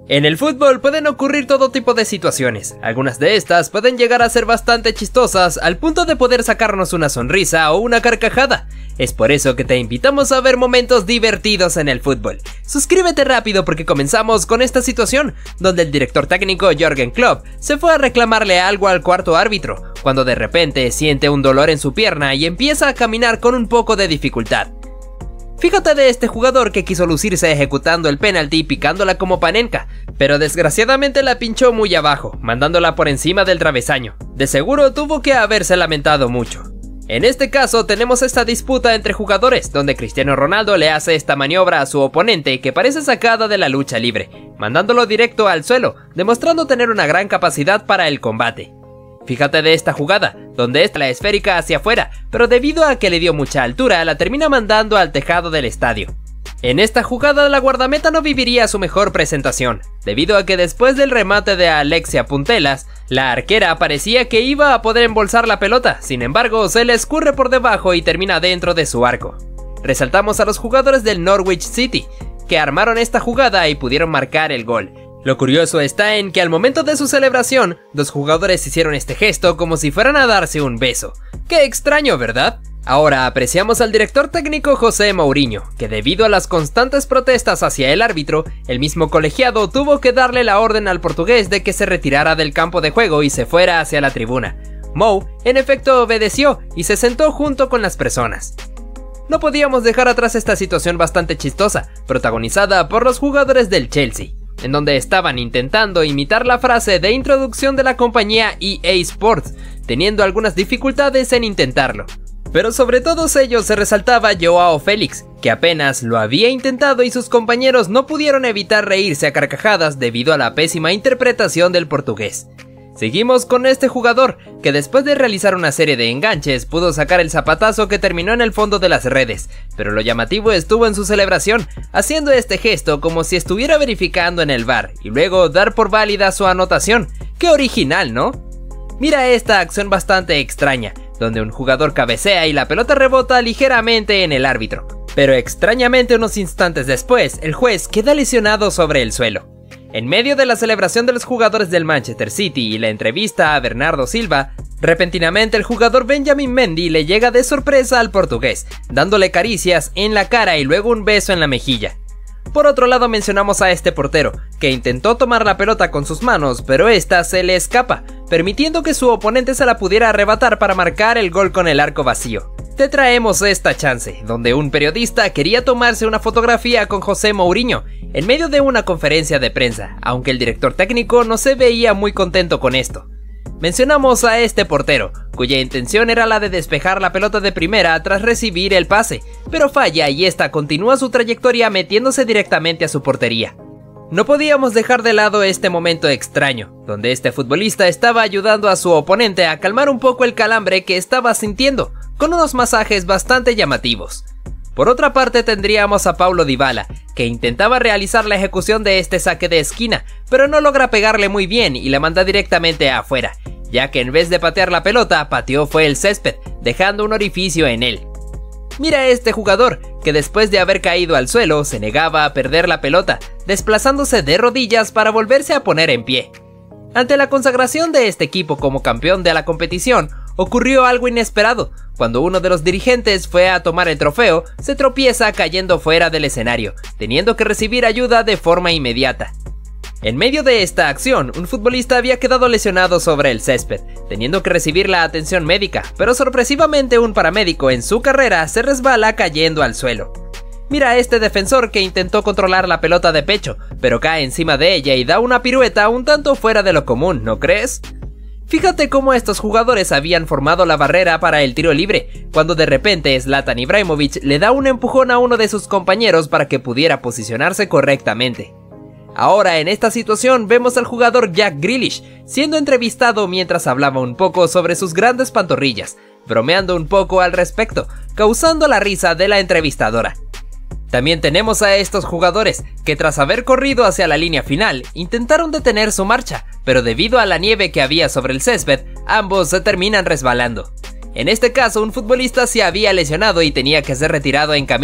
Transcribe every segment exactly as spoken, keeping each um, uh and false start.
En el fútbol pueden ocurrir todo tipo de situaciones, algunas de estas pueden llegar a ser bastante chistosas al punto de poder sacarnos una sonrisa o una carcajada. Es por eso que te invitamos a ver momentos divertidos en el fútbol. Suscríbete rápido porque comenzamos con esta situación, donde el director técnico Jürgen Klopp se fue a reclamarle algo al cuarto árbitro, cuando de repente siente un dolor en su pierna y empieza a caminar con un poco de dificultad. Fíjate de este jugador que quiso lucirse ejecutando el penalti y picándola como panenka, pero desgraciadamente la pinchó muy abajo, mandándola por encima del travesaño. De seguro tuvo que haberse lamentado mucho. En este caso tenemos esta disputa entre jugadores, donde Cristiano Ronaldo le hace esta maniobra a su oponente que parece sacada de la lucha libre, mandándolo directo al suelo, demostrando tener una gran capacidad para el combate. Fíjate de esta jugada, donde está la esférica hacia afuera, pero debido a que le dio mucha altura, la termina mandando al tejado del estadio. En esta jugada la guardameta no viviría su mejor presentación, debido a que después del remate de Alexia Putellas, la arquera parecía que iba a poder embolsar la pelota, sin embargo se le escurre por debajo y termina dentro de su arco. Resaltamos a los jugadores del Norwich City, que armaron esta jugada y pudieron marcar el gol. Lo curioso está en que al momento de su celebración, dos jugadores hicieron este gesto como si fueran a darse un beso. ¡Qué extraño!, ¿verdad? Ahora apreciamos al director técnico José Mourinho, que debido a las constantes protestas hacia el árbitro, el mismo colegiado tuvo que darle la orden al portugués de que se retirara del campo de juego y se fuera hacia la tribuna. Mou, en efecto, obedeció y se sentó junto con las personas. No podíamos dejar atrás esta situación bastante chistosa, protagonizada por los jugadores del Chelsea, en donde estaban intentando imitar la frase de introducción de la compañía E A Sports, teniendo algunas dificultades en intentarlo. Pero sobre todos ellos se resaltaba Joao Félix, que apenas lo había intentado y sus compañeros no pudieron evitar reírse a carcajadas debido a la pésima interpretación del portugués. Seguimos con este jugador, que después de realizar una serie de enganches pudo sacar el zapatazo que terminó en el fondo de las redes, pero lo llamativo estuvo en su celebración, haciendo este gesto como si estuviera verificando en el V A R y luego dar por válida su anotación. ¡Qué original!, ¿no? Mira esta acción bastante extraña, donde un jugador cabecea y la pelota rebota ligeramente en el árbitro, pero extrañamente unos instantes después el juez queda lesionado sobre el suelo. En medio de la celebración de los jugadores del Manchester City y la entrevista a Bernardo Silva, repentinamente el jugador Benjamin Mendy le llega de sorpresa al portugués, dándole caricias en la cara y luego un beso en la mejilla. Por otro lado mencionamos a este portero, que intentó tomar la pelota con sus manos, pero esta se le escapa, permitiendo que su oponente se la pudiera arrebatar para marcar el gol con el arco vacío. Te traemos esta chance, donde un periodista quería tomarse una fotografía con José Mourinho, en medio de una conferencia de prensa, aunque el director técnico no se veía muy contento con esto. Mencionamos a este portero, cuya intención era la de despejar la pelota de primera tras recibir el pase, pero falla y esta continúa su trayectoria metiéndose directamente a su portería. No podíamos dejar de lado este momento extraño, donde este futbolista estaba ayudando a su oponente a calmar un poco el calambre que estaba sintiendo, con unos masajes bastante llamativos. Por otra parte tendríamos a Paulo Dybala, que intentaba realizar la ejecución de este saque de esquina, pero no logra pegarle muy bien y la manda directamente afuera, ya que en vez de patear la pelota, pateó fue el césped, dejando un orificio en él. Mira a este jugador, que después de haber caído al suelo, se negaba a perder la pelota, desplazándose de rodillas para volverse a poner en pie. Ante la consagración de este equipo como campeón de la competición, ocurrió algo inesperado. Cuando uno de los dirigentes fue a tomar el trofeo, se tropieza cayendo fuera del escenario, teniendo que recibir ayuda de forma inmediata. En medio de esta acción, un futbolista había quedado lesionado sobre el césped, teniendo que recibir la atención médica, pero sorpresivamente un paramédico en su carrera se resbala cayendo al suelo. Mira a este defensor que intentó controlar la pelota de pecho, pero cae encima de ella y da una pirueta un tanto fuera de lo común, ¿no crees? Fíjate cómo estos jugadores habían formado la barrera para el tiro libre, cuando de repente Zlatan Ibrahimovic le da un empujón a uno de sus compañeros para que pudiera posicionarse correctamente. Ahora en esta situación vemos al jugador Jack Grealish siendo entrevistado mientras hablaba un poco sobre sus grandes pantorrillas, bromeando un poco al respecto, causando la risa de la entrevistadora. También tenemos a estos jugadores que tras haber corrido hacia la línea final intentaron detener su marcha, pero debido a la nieve que había sobre el césped, ambos se terminan resbalando. En este caso un futbolista se había lesionado y tenía que ser retirado en camilla,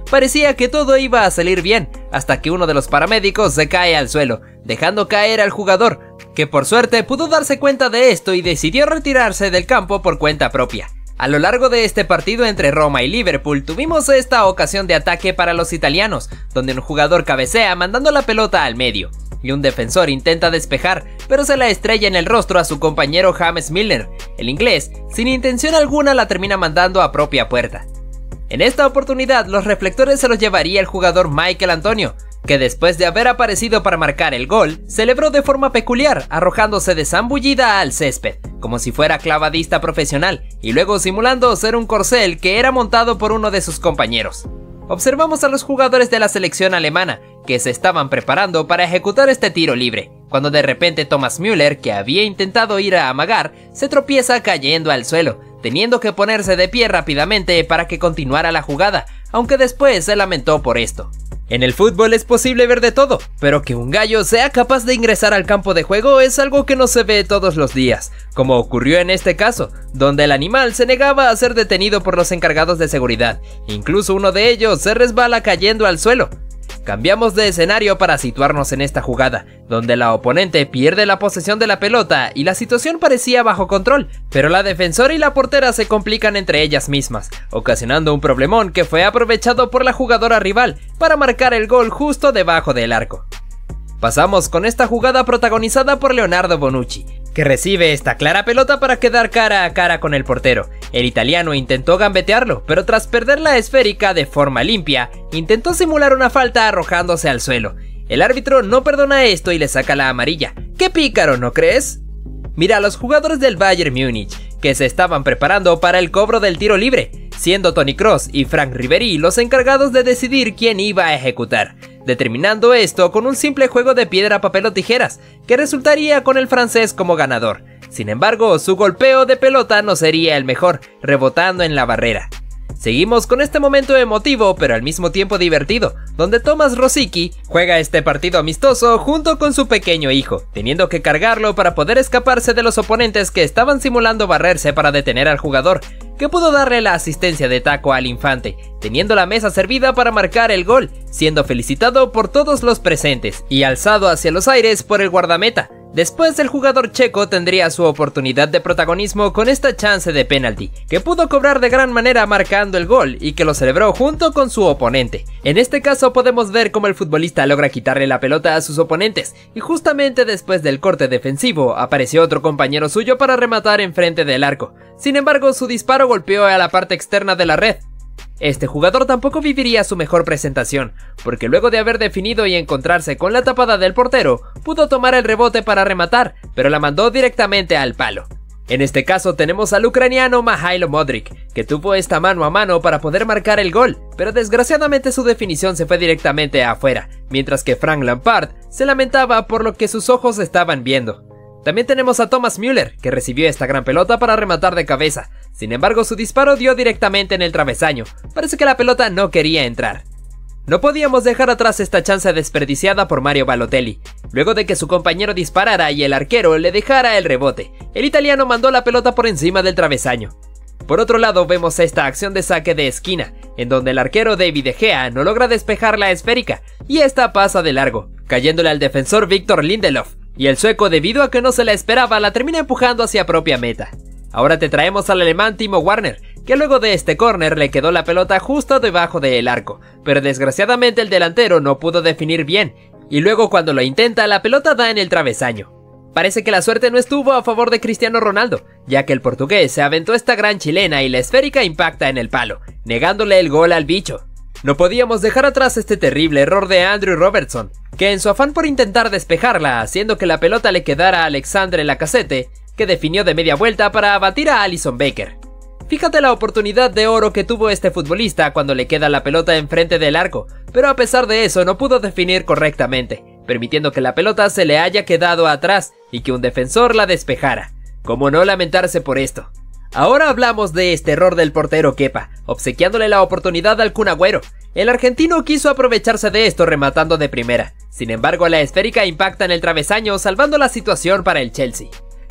parecía que todo iba a salir bien, hasta que uno de los paramédicos se cae al suelo, dejando caer al jugador, que por suerte pudo darse cuenta de esto y decidió retirarse del campo por cuenta propia. A lo largo de este partido entre Roma y Liverpool tuvimos esta ocasión de ataque para los italianos, donde un jugador cabecea mandando la pelota al medio, y un defensor intenta despejar, pero se la estrella en el rostro a su compañero James Milner. El inglés, sin intención alguna, la termina mandando a propia puerta. En esta oportunidad los reflectores se los llevaría el jugador Michael Antonio, que después de haber aparecido para marcar el gol, celebró de forma peculiar, arrojándose de zambullida al césped, como si fuera clavadista profesional, y luego simulando ser un corcel que era montado por uno de sus compañeros. Observamos a los jugadores de la selección alemana, que se estaban preparando para ejecutar este tiro libre, cuando de repente Thomas Müller, que había intentado ir a amagar, se tropieza cayendo al suelo, teniendo que ponerse de pie rápidamente para que continuara la jugada, aunque después se lamentó por esto. En el fútbol es posible ver de todo, pero que un gallo sea capaz de ingresar al campo de juego es algo que no se ve todos los días, como ocurrió en este caso, donde el animal se negaba a ser detenido por los encargados de seguridad, incluso uno de ellos se resbala cayendo al suelo. Cambiamos de escenario para situarnos en esta jugada, donde la oponente pierde la posesión de la pelota y la situación parecía bajo control, pero la defensora y la portera se complican entre ellas mismas, ocasionando un problemón que fue aprovechado por la jugadora rival para marcar el gol justo debajo del arco. Pasamos con esta jugada protagonizada por Leonardo Bonucci, que recibe esta clara pelota para quedar cara a cara con el portero. El italiano intentó gambetearlo, pero tras perder la esférica de forma limpia, intentó simular una falta arrojándose al suelo. El árbitro no perdona esto y le saca la amarilla. ¡Qué pícaro, ¿no crees? Mira a los jugadores del Bayern Múnich, que se estaban preparando para el cobro del tiro libre, siendo Toni Kroos y Franck Ribéry los encargados de decidir quién iba a ejecutar, determinando esto con un simple juego de piedra, papel o tijeras, que resultaría con el francés como ganador. Sin embargo, su golpeo de pelota no sería el mejor, rebotando en la barrera. Seguimos con este momento emotivo pero al mismo tiempo divertido, donde Tomáš Rosický juega este partido amistoso junto con su pequeño hijo, teniendo que cargarlo para poder escaparse de los oponentes que estaban simulando barrerse para detener al jugador, que pudo darle la asistencia de taco al infante, teniendo la mesa servida para marcar el gol, siendo felicitado por todos los presentes y alzado hacia los aires por el guardameta. Después el jugador checo tendría su oportunidad de protagonismo con esta chance de penalti, que pudo cobrar de gran manera marcando el gol y que lo celebró junto con su oponente. En este caso podemos ver cómo el futbolista logra quitarle la pelota a sus oponentes, y justamente después del corte defensivo apareció otro compañero suyo para rematar enfrente del arco. Sin embargo, su disparo golpeó a la parte externa de la red. Este jugador tampoco viviría su mejor presentación, porque luego de haber definido y encontrarse con la tapada del portero, pudo tomar el rebote para rematar, pero la mandó directamente al palo. En este caso tenemos al ucraniano Mihailo Modric, que tuvo esta mano a mano para poder marcar el gol, pero desgraciadamente su definición se fue directamente afuera, mientras que Frank Lampard se lamentaba por lo que sus ojos estaban viendo. También tenemos a Thomas Müller, que recibió esta gran pelota para rematar de cabeza. Sin embargo, su disparo dio directamente en el travesaño. Parece que la pelota no quería entrar. No podíamos dejar atrás esta chance desperdiciada por Mario Balotelli. Luego de que su compañero disparara y el arquero le dejara el rebote, el italiano mandó la pelota por encima del travesaño. Por otro lado, vemos esta acción de saque de esquina, en donde el arquero David De Gea no logra despejar la esférica, y esta pasa de largo, cayéndole al defensor Victor Lindelof. Y el sueco, debido a que no se la esperaba, la termina empujando hacia propia meta. Ahora te traemos al alemán Timo Werner, que luego de este córner le quedó la pelota justo debajo del arco, pero desgraciadamente el delantero no pudo definir bien, y luego cuando lo intenta la pelota da en el travesaño. Parece que la suerte no estuvo a favor de Cristiano Ronaldo, ya que el portugués se aventó esta gran chilena y la esférica impacta en el palo, negándole el gol al bicho. No podíamos dejar atrás este terrible error de Andrew Robertson, que en su afán por intentar despejarla, haciendo que la pelota le quedara a Alexandre Lacazette, que definió de media vuelta para abatir a Alisson Becker. Fíjate la oportunidad de oro que tuvo este futbolista cuando le queda la pelota enfrente del arco, pero a pesar de eso no pudo definir correctamente, permitiendo que la pelota se le haya quedado atrás y que un defensor la despejara. ¿Cómo no lamentarse por esto? Ahora hablamos de este error del portero Kepa, obsequiándole la oportunidad al Kun Agüero. El argentino quiso aprovecharse de esto rematando de primera, sin embargo la esférica impacta en el travesaño salvando la situación para el Chelsea.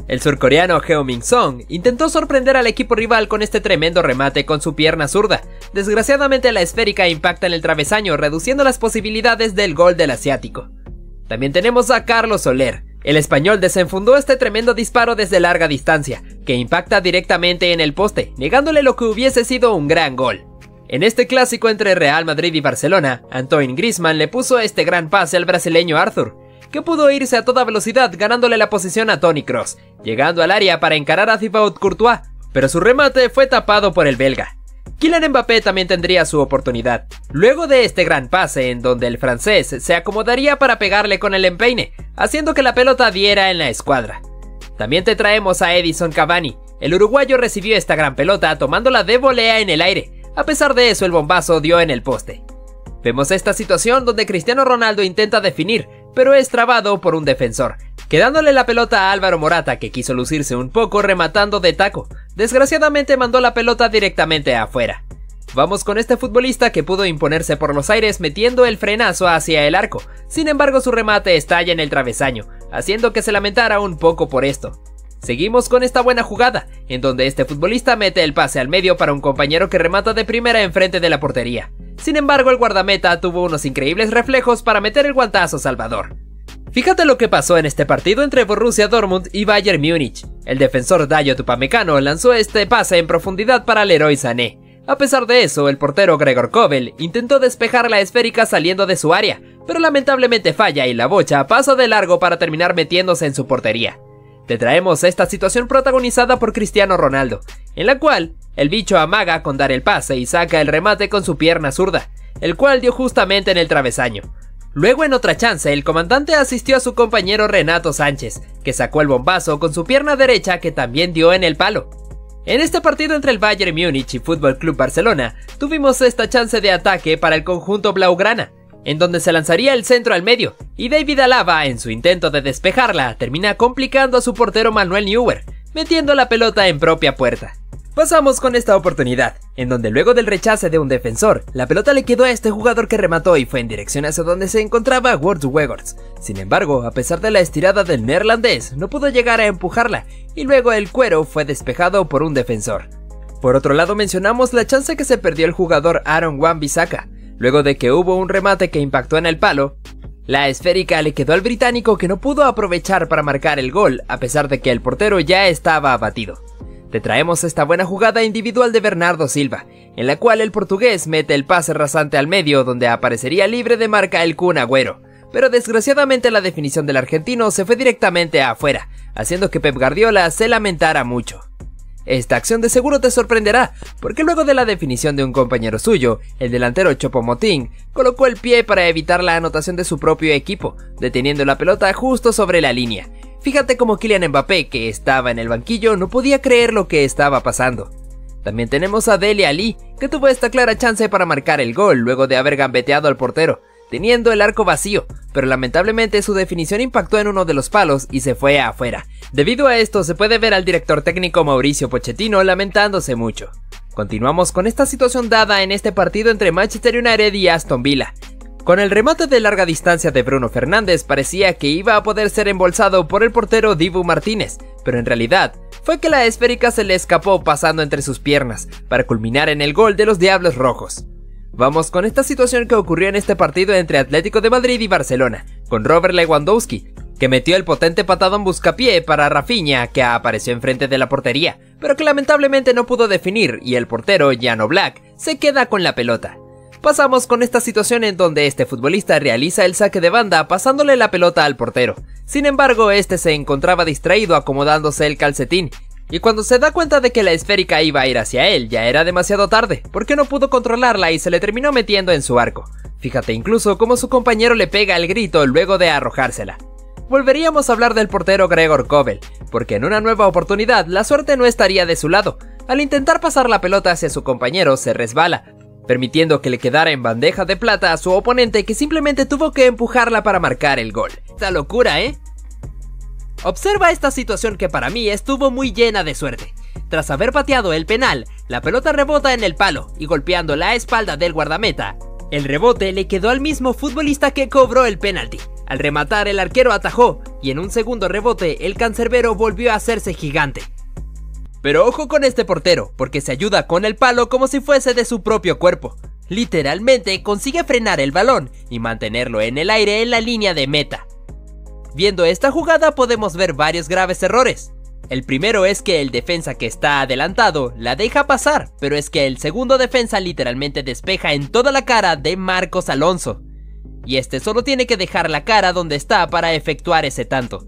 El surcoreano Heung-min Son intentó sorprender al equipo rival con este tremendo remate con su pierna zurda. Desgraciadamente la esférica impacta en el travesaño, reduciendo las posibilidades del gol del asiático. También tenemos a Carlos Soler. El español desenfundó este tremendo disparo desde larga distancia, que impacta directamente en el poste, negándole lo que hubiese sido un gran gol. En este clásico entre Real Madrid y Barcelona, Antoine Griezmann le puso este gran pase al brasileño Arthur, que pudo irse a toda velocidad ganándole la posición a Toni Kroos, llegando al área para encarar a Thibaut Courtois, pero su remate fue tapado por el belga. Kylian Mbappé también tendría su oportunidad, luego de este gran pase en donde el francés se acomodaría para pegarle con el empeine, haciendo que la pelota diera en la escuadra. También te traemos a Edinson Cavani. El uruguayo recibió esta gran pelota tomándola de volea en el aire, a pesar de eso el bombazo dio en el poste. Vemos esta situación donde Cristiano Ronaldo intenta definir, pero es trabado por un defensor, quedándole la pelota a Álvaro Morata, que quiso lucirse un poco rematando de taco. Desgraciadamente mandó la pelota directamente afuera. Vamos con este futbolista que pudo imponerse por los aires metiendo el frenazo hacia el arco, sin embargo su remate estalla en el travesaño, haciendo que se lamentara un poco por esto. Seguimos con esta buena jugada, en donde este futbolista mete el pase al medio para un compañero que remata de primera enfrente de la portería. Sin embargo, el guardameta tuvo unos increíbles reflejos para meter el guantazo salvador. Fíjate lo que pasó en este partido entre Borussia Dortmund y Bayern Múnich. El defensor Dayot Upamecano lanzó este pase en profundidad para Leroy Sané. A pesar de eso, el portero Gregor Kobel intentó despejar la esférica saliendo de su área, pero lamentablemente falla y la bocha pasa de largo para terminar metiéndose en su portería. Te traemos esta situación protagonizada por Cristiano Ronaldo, en la cual el bicho amaga con dar el pase y saca el remate con su pierna zurda, el cual dio justamente en el travesaño. Luego en otra chance el comandante asistió a su compañero Renato Sánchez, que sacó el bombazo con su pierna derecha que también dio en el palo. En este partido entre el Bayern Múnich y Fútbol Club Barcelona, tuvimos esta chance de ataque para el conjunto blaugrana, en donde se lanzaría el centro al medio, y David Alaba, en su intento de despejarla, termina complicando a su portero Manuel Neuer, metiendo la pelota en propia puerta. Pasamos con esta oportunidad, en donde luego del rechace de un defensor, la pelota le quedó a este jugador que remató y fue en dirección hacia donde se encontraba Wout Weghorst. Sin embargo, a pesar de la estirada del neerlandés, no pudo llegar a empujarla, y luego el cuero fue despejado por un defensor. Por otro lado mencionamos la chance que se perdió el jugador Aaron Wan-Bissaka, luego de que hubo un remate que impactó en el palo. La esférica le quedó al británico que no pudo aprovechar para marcar el gol, a pesar de que el portero ya estaba abatido. Te traemos esta buena jugada individual de Bernardo Silva, en la cual el portugués mete el pase rasante al medio donde aparecería libre de marca el Kun Agüero, pero desgraciadamente la definición del argentino se fue directamente afuera, haciendo que Pep Guardiola se lamentara mucho. Esta acción de seguro te sorprenderá, porque luego de la definición de un compañero suyo, el delantero Choupo-Moting colocó el pie para evitar la anotación de su propio equipo, deteniendo la pelota justo sobre la línea. Fíjate cómo Kylian Mbappé, que estaba en el banquillo, no podía creer lo que estaba pasando. También tenemos a Dele Alli, que tuvo esta clara chance para marcar el gol luego de haber gambeteado al portero, teniendo el arco vacío, pero lamentablemente su definición impactó en uno de los palos y se fue afuera. Debido a esto se puede ver al director técnico Mauricio Pochettino lamentándose mucho. Continuamos con esta situación dada en este partido entre Manchester United y Aston Villa. Con el remate de larga distancia de Bruno Fernández parecía que iba a poder ser embolsado por el portero Dibu Martínez, pero en realidad fue que la esférica se le escapó pasando entre sus piernas, para culminar en el gol de los Diablos Rojos. Vamos con esta situación que ocurrió en este partido entre Atlético de Madrid y Barcelona, con Robert Lewandowski, que metió el potente patadón buscapié para Rafinha, que apareció enfrente de la portería, pero que lamentablemente no pudo definir y el portero Jan Oblak se queda con la pelota. Pasamos con esta situación en donde este futbolista realiza el saque de banda pasándole la pelota al portero. Sin embargo, este se encontraba distraído acomodándose el calcetín, y cuando se da cuenta de que la esférica iba a ir hacia él ya era demasiado tarde, porque no pudo controlarla y se le terminó metiendo en su arco. Fíjate incluso cómo su compañero le pega el grito luego de arrojársela. Volveríamos a hablar del portero Gregor Kobel, porque en una nueva oportunidad la suerte no estaría de su lado. Al intentar pasar la pelota hacia su compañero se resbala, permitiendo que le quedara en bandeja de plata a su oponente, que simplemente tuvo que empujarla para marcar el gol. ¡Esta locura, eh! Observa esta situación que para mí estuvo muy llena de suerte. Tras haber pateado el penal, la pelota rebota en el palo y golpeando la espalda del guardameta. El rebote le quedó al mismo futbolista que cobró el penalti, Al rematar, el arquero atajó y en un segundo rebote el cancerbero volvió a hacerse gigante. Pero ojo con este portero, porque se ayuda con el palo como si fuese de su propio cuerpo. Literalmente consigue frenar el balón y mantenerlo en el aire en la línea de meta. Viendo esta jugada podemos ver varios graves errores. El primero es que el defensa que está adelantado la deja pasar, pero es que el segundo defensa literalmente despeja en toda la cara de Marcos Alonso. Y este solo tiene que dejar la cara donde está para efectuar ese tanto.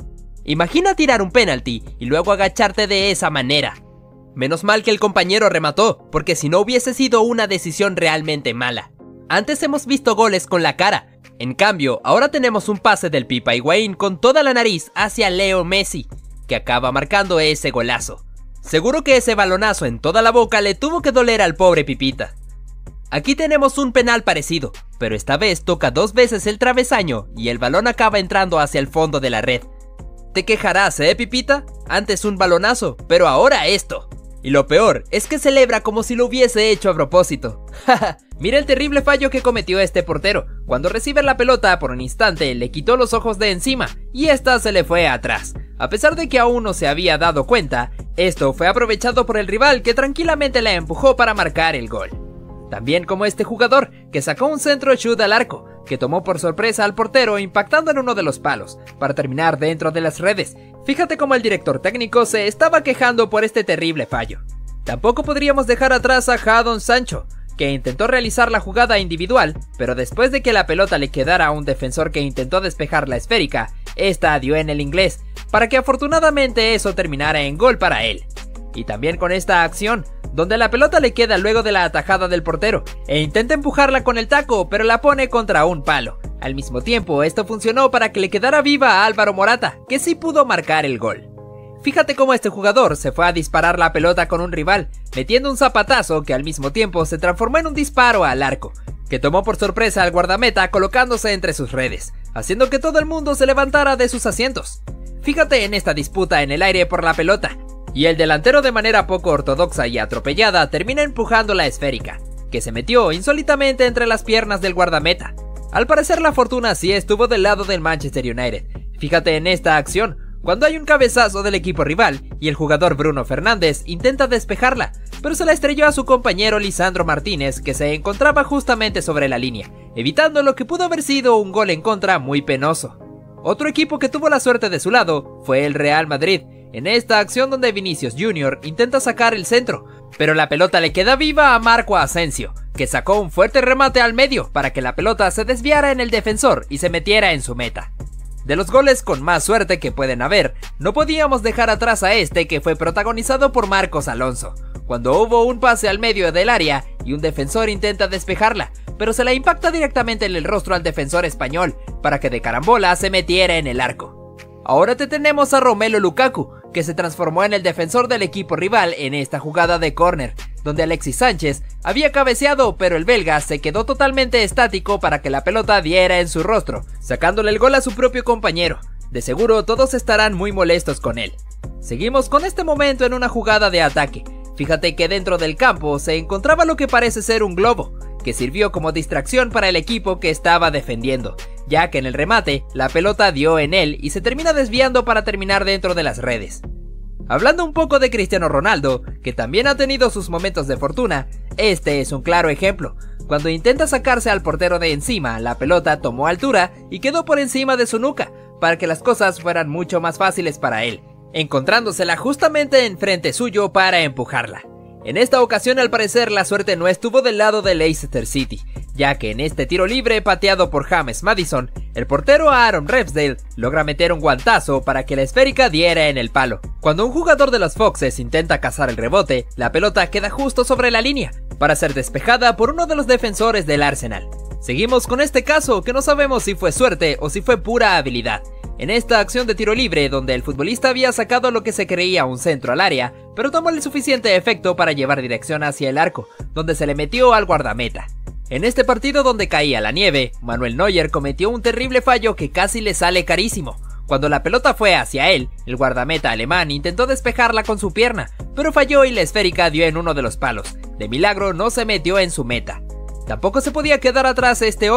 Imagina tirar un penalti y luego agacharte de esa manera. Menos mal que el compañero remató, porque si no hubiese sido una decisión realmente mala. Antes hemos visto goles con la cara, en cambio ahora tenemos un pase del Pipa Higuaín con toda la nariz hacia Leo Messi, que acaba marcando ese golazo. Seguro que ese balonazo en toda la boca le tuvo que doler al pobre Pipita. Aquí tenemos un penal parecido, pero esta vez toca dos veces el travesaño y el balón acaba entrando hacia el fondo de la red. Te quejarás, ¿eh, Pipita? Antes un balonazo, pero ahora esto. Y lo peor es que celebra como si lo hubiese hecho a propósito. Jaja, mira el terrible fallo que cometió este portero. Cuando recibe la pelota por un instante le quitó los ojos de encima y esta se le fue atrás. A pesar de que aún no se había dado cuenta, esto fue aprovechado por el rival que tranquilamente la empujó para marcar el gol. También como este jugador que sacó un centro shoot al arco, que tomó por sorpresa al portero impactando en uno de los palos, para terminar dentro de las redes. Fíjate cómo el director técnico se estaba quejando por este terrible fallo. Tampoco podríamos dejar atrás a Jadon Sancho, que intentó realizar la jugada individual, pero después de que la pelota le quedara a un defensor que intentó despejar la esférica, esta dio en el inglés, para que afortunadamente eso terminara en gol para él. Y también con esta acción, donde la pelota le queda luego de la atajada del portero, e intenta empujarla con el taco, pero la pone contra un palo. Al mismo tiempo, esto funcionó para que le quedara viva a Álvaro Morata, que sí pudo marcar el gol. Fíjate cómo este jugador se fue a disparar la pelota con un rival, metiendo un zapatazo que al mismo tiempo se transformó en un disparo al arco, que tomó por sorpresa al guardameta colocándose entre sus redes, haciendo que todo el mundo se levantara de sus asientos. Fíjate en esta disputa en el aire por la pelota, y el delantero de manera poco ortodoxa y atropellada termina empujando la esférica, que se metió insólitamente entre las piernas del guardameta. Al parecer la fortuna sí estuvo del lado del Manchester United. Fíjate en esta acción, cuando hay un cabezazo del equipo rival y el jugador Bruno Fernández intenta despejarla, pero se la estrelló a su compañero Lisandro Martínez, que se encontraba justamente sobre la línea, evitando lo que pudo haber sido un gol en contra muy penoso. Otro equipo que tuvo la suerte de su lado fue el Real Madrid, en esta acción donde Vinicius Junior intenta sacar el centro, pero la pelota le queda viva a Marco Asensio, que sacó un fuerte remate al medio para que la pelota se desviara en el defensor y se metiera en su meta. De los goles con más suerte que pueden haber, no podíamos dejar atrás a este que fue protagonizado por Marcos Alonso, cuando hubo un pase al medio del área y un defensor intenta despejarla, pero se la impacta directamente en el rostro al defensor español para que de carambola se metiera en el arco. Ahora te tenemos a Romelu Lukaku, que se transformó en el defensor del equipo rival en esta jugada de córner, donde Alexis Sánchez había cabeceado, pero el belga se quedó totalmente estático para que la pelota diera en su rostro, sacándole el gol a su propio compañero. De seguro todos estarán muy molestos con él. Seguimos con este momento en una jugada de ataque. Fíjate que dentro del campo se encontraba lo que parece ser un globo, que sirvió como distracción para el equipo que estaba defendiendo, ya que en el remate la pelota dio en él y se termina desviando para terminar dentro de las redes. Hablando un poco de Cristiano Ronaldo, que también ha tenido sus momentos de fortuna, este es un claro ejemplo. Cuando intenta sacarse al portero de encima, la pelota tomó altura y quedó por encima de su nuca, para que las cosas fueran mucho más fáciles para él, encontrándosela justamente enfrente suyo para empujarla. En esta ocasión al parecer la suerte no estuvo del lado del Leicester City, ya que en este tiro libre pateado por James Maddison, el portero Aaron Ramsdale logra meter un guantazo para que la esférica diera en el palo. Cuando un jugador de los Foxes intenta cazar el rebote, la pelota queda justo sobre la línea, para ser despejada por uno de los defensores del Arsenal. Seguimos con este caso que no sabemos si fue suerte o si fue pura habilidad. En esta acción de tiro libre, donde el futbolista había sacado lo que se creía un centro al área, pero tomó el suficiente efecto para llevar dirección hacia el arco, donde se le metió al guardameta. En este partido donde caía la nieve, Manuel Neuer cometió un terrible fallo que casi le sale carísimo. Cuando la pelota fue hacia él, el guardameta alemán intentó despejarla con su pierna, pero falló y la esférica dio en uno de los palos. De milagro no se metió en su meta. Tampoco se podía quedar atrás este otro,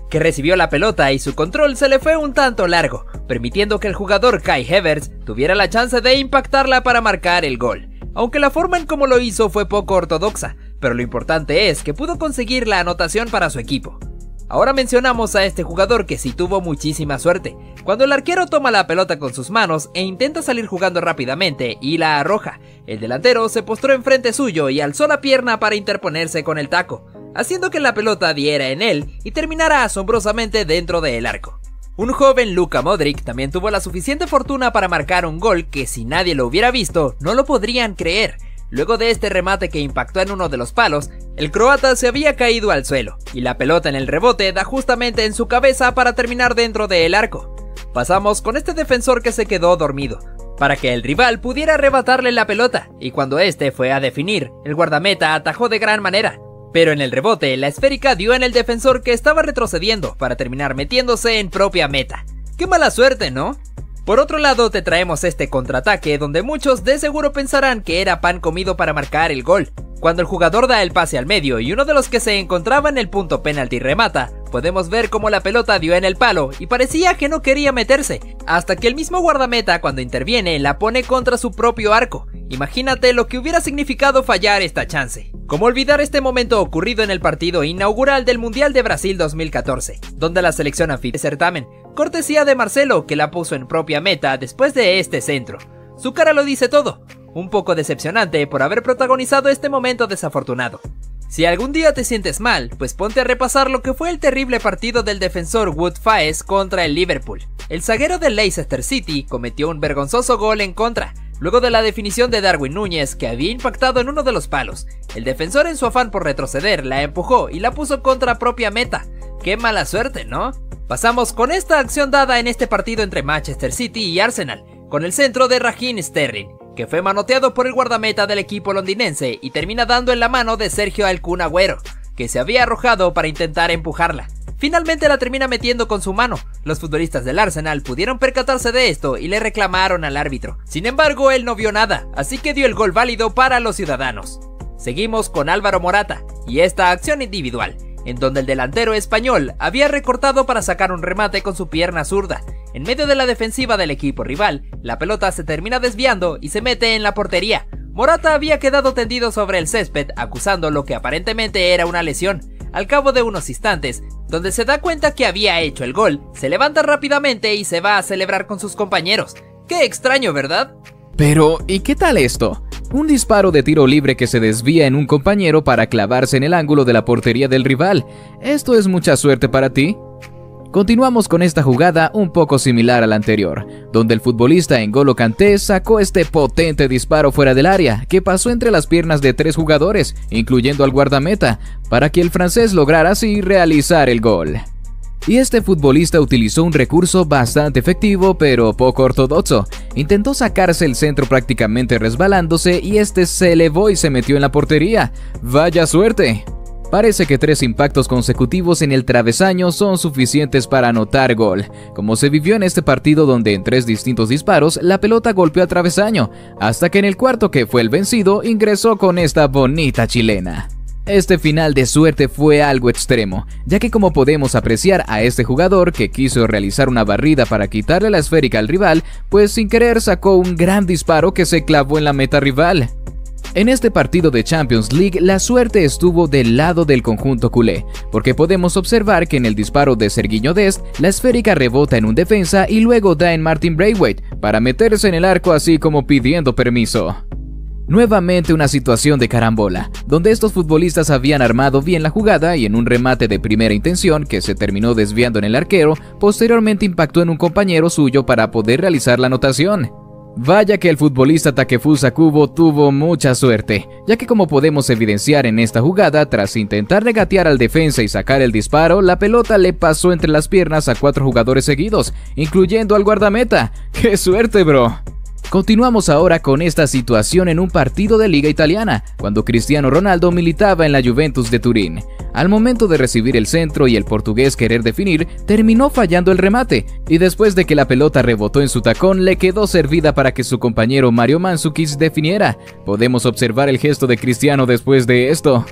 que recibió la pelota y su control se le fue un tanto largo, permitiendo que el jugador Kai Havertz tuviera la chance de impactarla para marcar el gol. Aunque la forma en cómo lo hizo fue poco ortodoxa, pero lo importante es que pudo conseguir la anotación para su equipo. Ahora mencionamos a este jugador que sí tuvo muchísima suerte, cuando el arquero toma la pelota con sus manos e intenta salir jugando rápidamente y la arroja. El delantero se postró enfrente suyo y alzó la pierna para interponerse con el taco, haciendo que la pelota diera en él y terminara asombrosamente dentro del arco. Un joven Luka Modric también tuvo la suficiente fortuna para marcar un gol que si nadie lo hubiera visto no lo podrían creer. Luego de este remate que impactó en uno de los palos, el croata se había caído al suelo, y la pelota en el rebote da justamente en su cabeza para terminar dentro del arco. Pasamos con este defensor que se quedó dormido, para que el rival pudiera arrebatarle la pelota, y cuando este fue a definir, el guardameta atajó de gran manera. Pero en el rebote, la esférica dio en el defensor que estaba retrocediendo para terminar metiéndose en propia meta. ¡Qué mala suerte!, ¿no? Por otro lado, te traemos este contraataque donde muchos de seguro pensarán que era pan comido para marcar el gol. Cuando el jugador da el pase al medio y uno de los que se encontraba en el punto penalti remata, podemos ver cómo la pelota dio en el palo y parecía que no quería meterse, hasta que el mismo guardameta cuando interviene la pone contra su propio arco. Imagínate lo que hubiera significado fallar esta chance. ¿Cómo olvidar este momento ocurrido en el partido inaugural del Mundial de Brasil dos mil catorce, donde la selección anfitriona del certamen, cortesía de Marcelo, que la puso en propia meta después de este centro? Su cara lo dice todo, un poco decepcionante por haber protagonizado este momento desafortunado. Si algún día te sientes mal, pues ponte a repasar lo que fue el terrible partido del defensor Wout Faes contra el Liverpool. El zaguero del Leicester City cometió un vergonzoso gol en contra, luego de la definición de Darwin Núñez que había impactado en uno de los palos. El defensor en su afán por retroceder la empujó y la puso contra propia meta. ¡Qué mala suerte!, ¿no? Pasamos con esta acción dada en este partido entre Manchester City y Arsenal, con el centro de Raheem Sterling, que fue manoteado por el guardameta del equipo londinense y termina dando en la mano de Sergio El Kun Agüero, que se había arrojado para intentar empujarla. Finalmente la termina metiendo con su mano. Los futbolistas del Arsenal pudieron percatarse de esto y le reclamaron al árbitro. Sin embargo, él no vio nada, así que dio el gol válido para los ciudadanos. Seguimos con Álvaro Morata y esta acción individual, en donde el delantero español había recortado para sacar un remate con su pierna zurda. En medio de la defensiva del equipo rival, la pelota se termina desviando y se mete en la portería. Morata había quedado tendido sobre el césped acusando lo que aparentemente era una lesión. Al cabo de unos instantes, donde se da cuenta que había hecho el gol, se levanta rápidamente y se va a celebrar con sus compañeros. ¡Qué extraño!, ¿verdad? Pero, ¿y qué tal esto? Un disparo de tiro libre que se desvía en un compañero para clavarse en el ángulo de la portería del rival. ¿Esto es mucha suerte para ti? Continuamos con esta jugada un poco similar a la anterior, donde el futbolista N'Golo Kanté sacó este potente disparo fuera del área, que pasó entre las piernas de tres jugadores, incluyendo al guardameta, para que el francés lograra así realizar el gol. Y este futbolista utilizó un recurso bastante efectivo pero poco ortodoxo. Intentó sacarse el centro prácticamente resbalándose y este se elevó y se metió en la portería. ¡Vaya suerte! Parece que tres impactos consecutivos en el travesaño son suficientes para anotar gol, como se vivió en este partido donde en tres distintos disparos la pelota golpeó al travesaño, hasta que en el cuarto, que fue el vencido, ingresó con esta bonita chilena. Este final de suerte fue algo extremo, ya que como podemos apreciar a este jugador que quiso realizar una barrida para quitarle la esférica al rival, pues sin querer sacó un gran disparo que se clavó en la meta rival. En este partido de Champions League, la suerte estuvo del lado del conjunto culé, porque podemos observar que en el disparo de Sergiño Dest, la esférica rebota en un defensa y luego da en Martin Braithwaite para meterse en el arco así como pidiendo permiso. Nuevamente una situación de carambola, donde estos futbolistas habían armado bien la jugada y en un remate de primera intención que se terminó desviando en el arquero, posteriormente impactó en un compañero suyo para poder realizar la anotación. Vaya que el futbolista Takefusa Kubo tuvo mucha suerte, ya que como podemos evidenciar en esta jugada, tras intentar regatear al defensa y sacar el disparo, la pelota le pasó entre las piernas a cuatro jugadores seguidos, incluyendo al guardameta. ¡Qué suerte, bro! Continuamos ahora con esta situación en un partido de Liga Italiana, cuando Cristiano Ronaldo militaba en la Juventus de Turín. Al momento de recibir el centro y el portugués querer definir, terminó fallando el remate, y después de que la pelota rebotó en su tacón, le quedó servida para que su compañero Mario Mandzukic definiera. Podemos observar el gesto de Cristiano después de esto.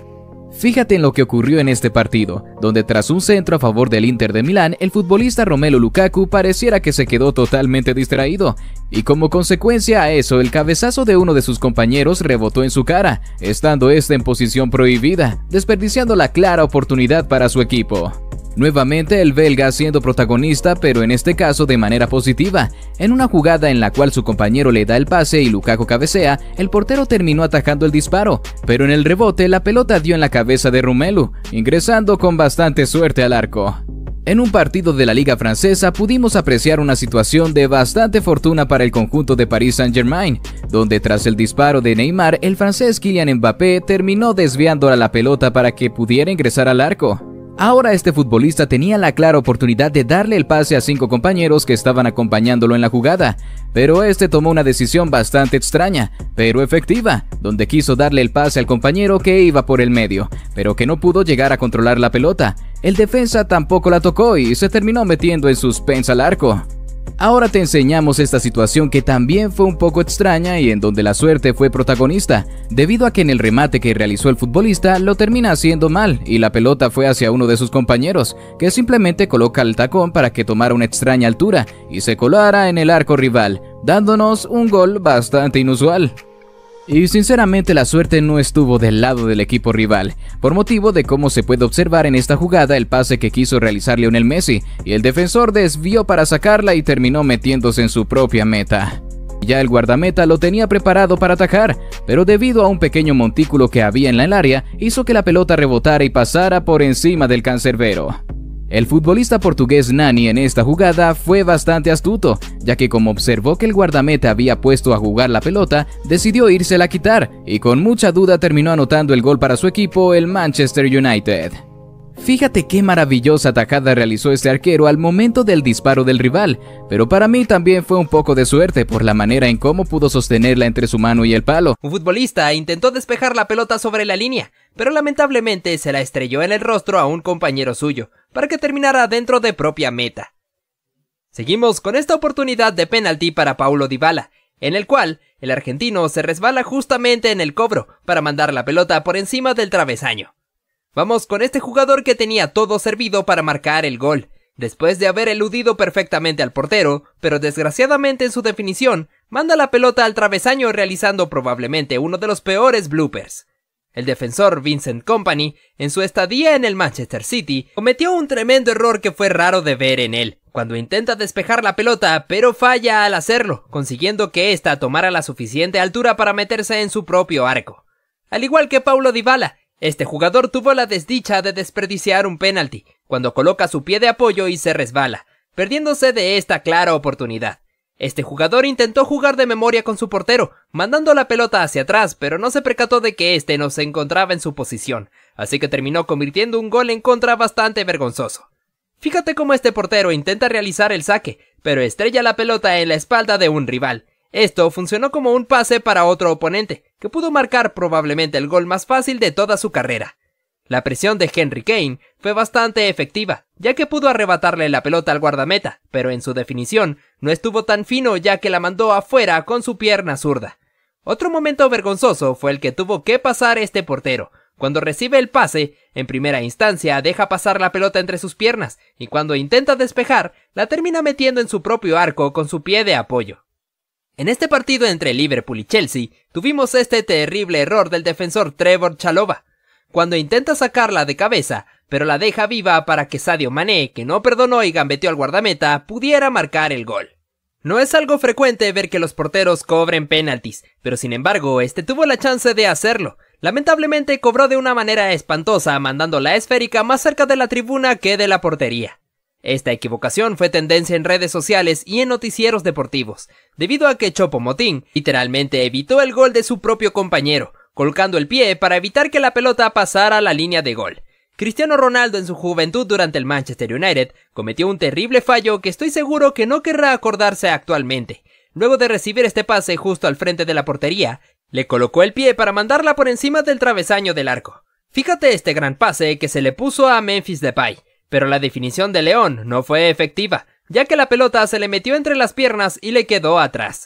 Fíjate en lo que ocurrió en este partido, donde tras un centro a favor del Inter de Milán, el futbolista Romelu Lukaku pareciera que se quedó totalmente distraído, y como consecuencia a eso, el cabezazo de uno de sus compañeros rebotó en su cara, estando este en posición prohibida, desperdiciando la clara oportunidad para su equipo. Nuevamente el belga siendo protagonista, pero en este caso de manera positiva. En una jugada en la cual su compañero le da el pase y Lukaku cabecea, el portero terminó atajando el disparo, pero en el rebote la pelota dio en la cabeza de Romelu, ingresando con bastante suerte al arco. En un partido de la Liga Francesa pudimos apreciar una situación de bastante fortuna para el conjunto de Paris Saint-Germain, donde tras el disparo de Neymar, el francés Kylian Mbappé terminó desviando la pelota para que pudiera ingresar al arco. Ahora este futbolista tenía la clara oportunidad de darle el pase a cinco compañeros que estaban acompañándolo en la jugada, pero este tomó una decisión bastante extraña, pero efectiva, donde quiso darle el pase al compañero que iba por el medio, pero que no pudo llegar a controlar la pelota. El defensa tampoco la tocó y se terminó metiendo en suspense al arco. Ahora te enseñamos esta situación que también fue un poco extraña y en donde la suerte fue protagonista, debido a que en el remate que realizó el futbolista lo termina haciendo mal y la pelota fue hacia uno de sus compañeros, que simplemente coloca el tacón para que tomara una extraña altura y se colara en el arco rival, dándonos un gol bastante inusual. Y sinceramente la suerte no estuvo del lado del equipo rival, por motivo de cómo se puede observar en esta jugada el pase que quiso realizar Lionel Messi, y el defensor desvió para sacarla y terminó metiéndose en su propia meta. Ya el guardameta lo tenía preparado para atajar, pero debido a un pequeño montículo que había en el área, hizo que la pelota rebotara y pasara por encima del cancerbero. El futbolista portugués Nani en esta jugada fue bastante astuto, ya que como observó que el guardameta había puesto a jugar la pelota, decidió írsela a quitar y con mucha duda terminó anotando el gol para su equipo, el Manchester United. Fíjate qué maravillosa tajada realizó este arquero al momento del disparo del rival, pero para mí también fue un poco de suerte por la manera en cómo pudo sostenerla entre su mano y el palo. Un futbolista intentó despejar la pelota sobre la línea, pero lamentablemente se la estrelló en el rostro a un compañero suyo, para que terminara dentro de propia meta. Seguimos con esta oportunidad de penalti para Paulo Dybala, en el cual el argentino se resbala justamente en el cobro para mandar la pelota por encima del travesaño. Vamos con este jugador que tenía todo servido para marcar el gol, después de haber eludido perfectamente al portero, pero desgraciadamente en su definición, manda la pelota al travesaño realizando probablemente uno de los peores bloopers. El defensor Vincent Kompany, en su estadía en el Manchester City, cometió un tremendo error que fue raro de ver en él, cuando intenta despejar la pelota, pero falla al hacerlo, consiguiendo que ésta tomara la suficiente altura para meterse en su propio arco. Al igual que Paulo Dybala, este jugador tuvo la desdicha de desperdiciar un penalti, cuando coloca su pie de apoyo y se resbala, perdiéndose de esta clara oportunidad. Este jugador intentó jugar de memoria con su portero, mandando la pelota hacia atrás, pero no se percató de que este no se encontraba en su posición, así que terminó convirtiendo un gol en contra bastante vergonzoso. Fíjate cómo este portero intenta realizar el saque, pero estrella la pelota en la espalda de un rival. Esto funcionó como un pase para otro oponente, que pudo marcar probablemente el gol más fácil de toda su carrera. La presión de Henry Kane fue bastante efectiva, ya que pudo arrebatarle la pelota al guardameta, pero en su definición no estuvo tan fino ya que la mandó afuera con su pierna zurda. Otro momento vergonzoso fue el que tuvo que pasar este portero. Cuando recibe el pase, en primera instancia deja pasar la pelota entre sus piernas, y cuando intenta despejar, la termina metiendo en su propio arco con su pie de apoyo. En este partido entre Liverpool y Chelsea, tuvimos este terrible error del defensor Trevor Chalobah, cuando intenta sacarla de cabeza, pero la deja viva para que Sadio Mané, que no perdonó y gambeteó al guardameta, pudiera marcar el gol. No es algo frecuente ver que los porteros cobren penaltis, pero sin embargo, este tuvo la chance de hacerlo. Lamentablemente cobró de una manera espantosa, mandando la esférica más cerca de la tribuna que de la portería. Esta equivocación fue tendencia en redes sociales y en noticieros deportivos, debido a que Choupo-Moting literalmente evitó el gol de su propio compañero, colocando el pie para evitar que la pelota pasara a la línea de gol. Cristiano Ronaldo en su juventud durante el Manchester United cometió un terrible fallo que estoy seguro que no querrá acordarse actualmente. Luego de recibir este pase justo al frente de la portería, le colocó el pie para mandarla por encima del travesaño del arco. Fíjate este gran pase que se le puso a Memphis Depay, pero la definición de León no fue efectiva, ya que la pelota se le metió entre las piernas y le quedó atrás.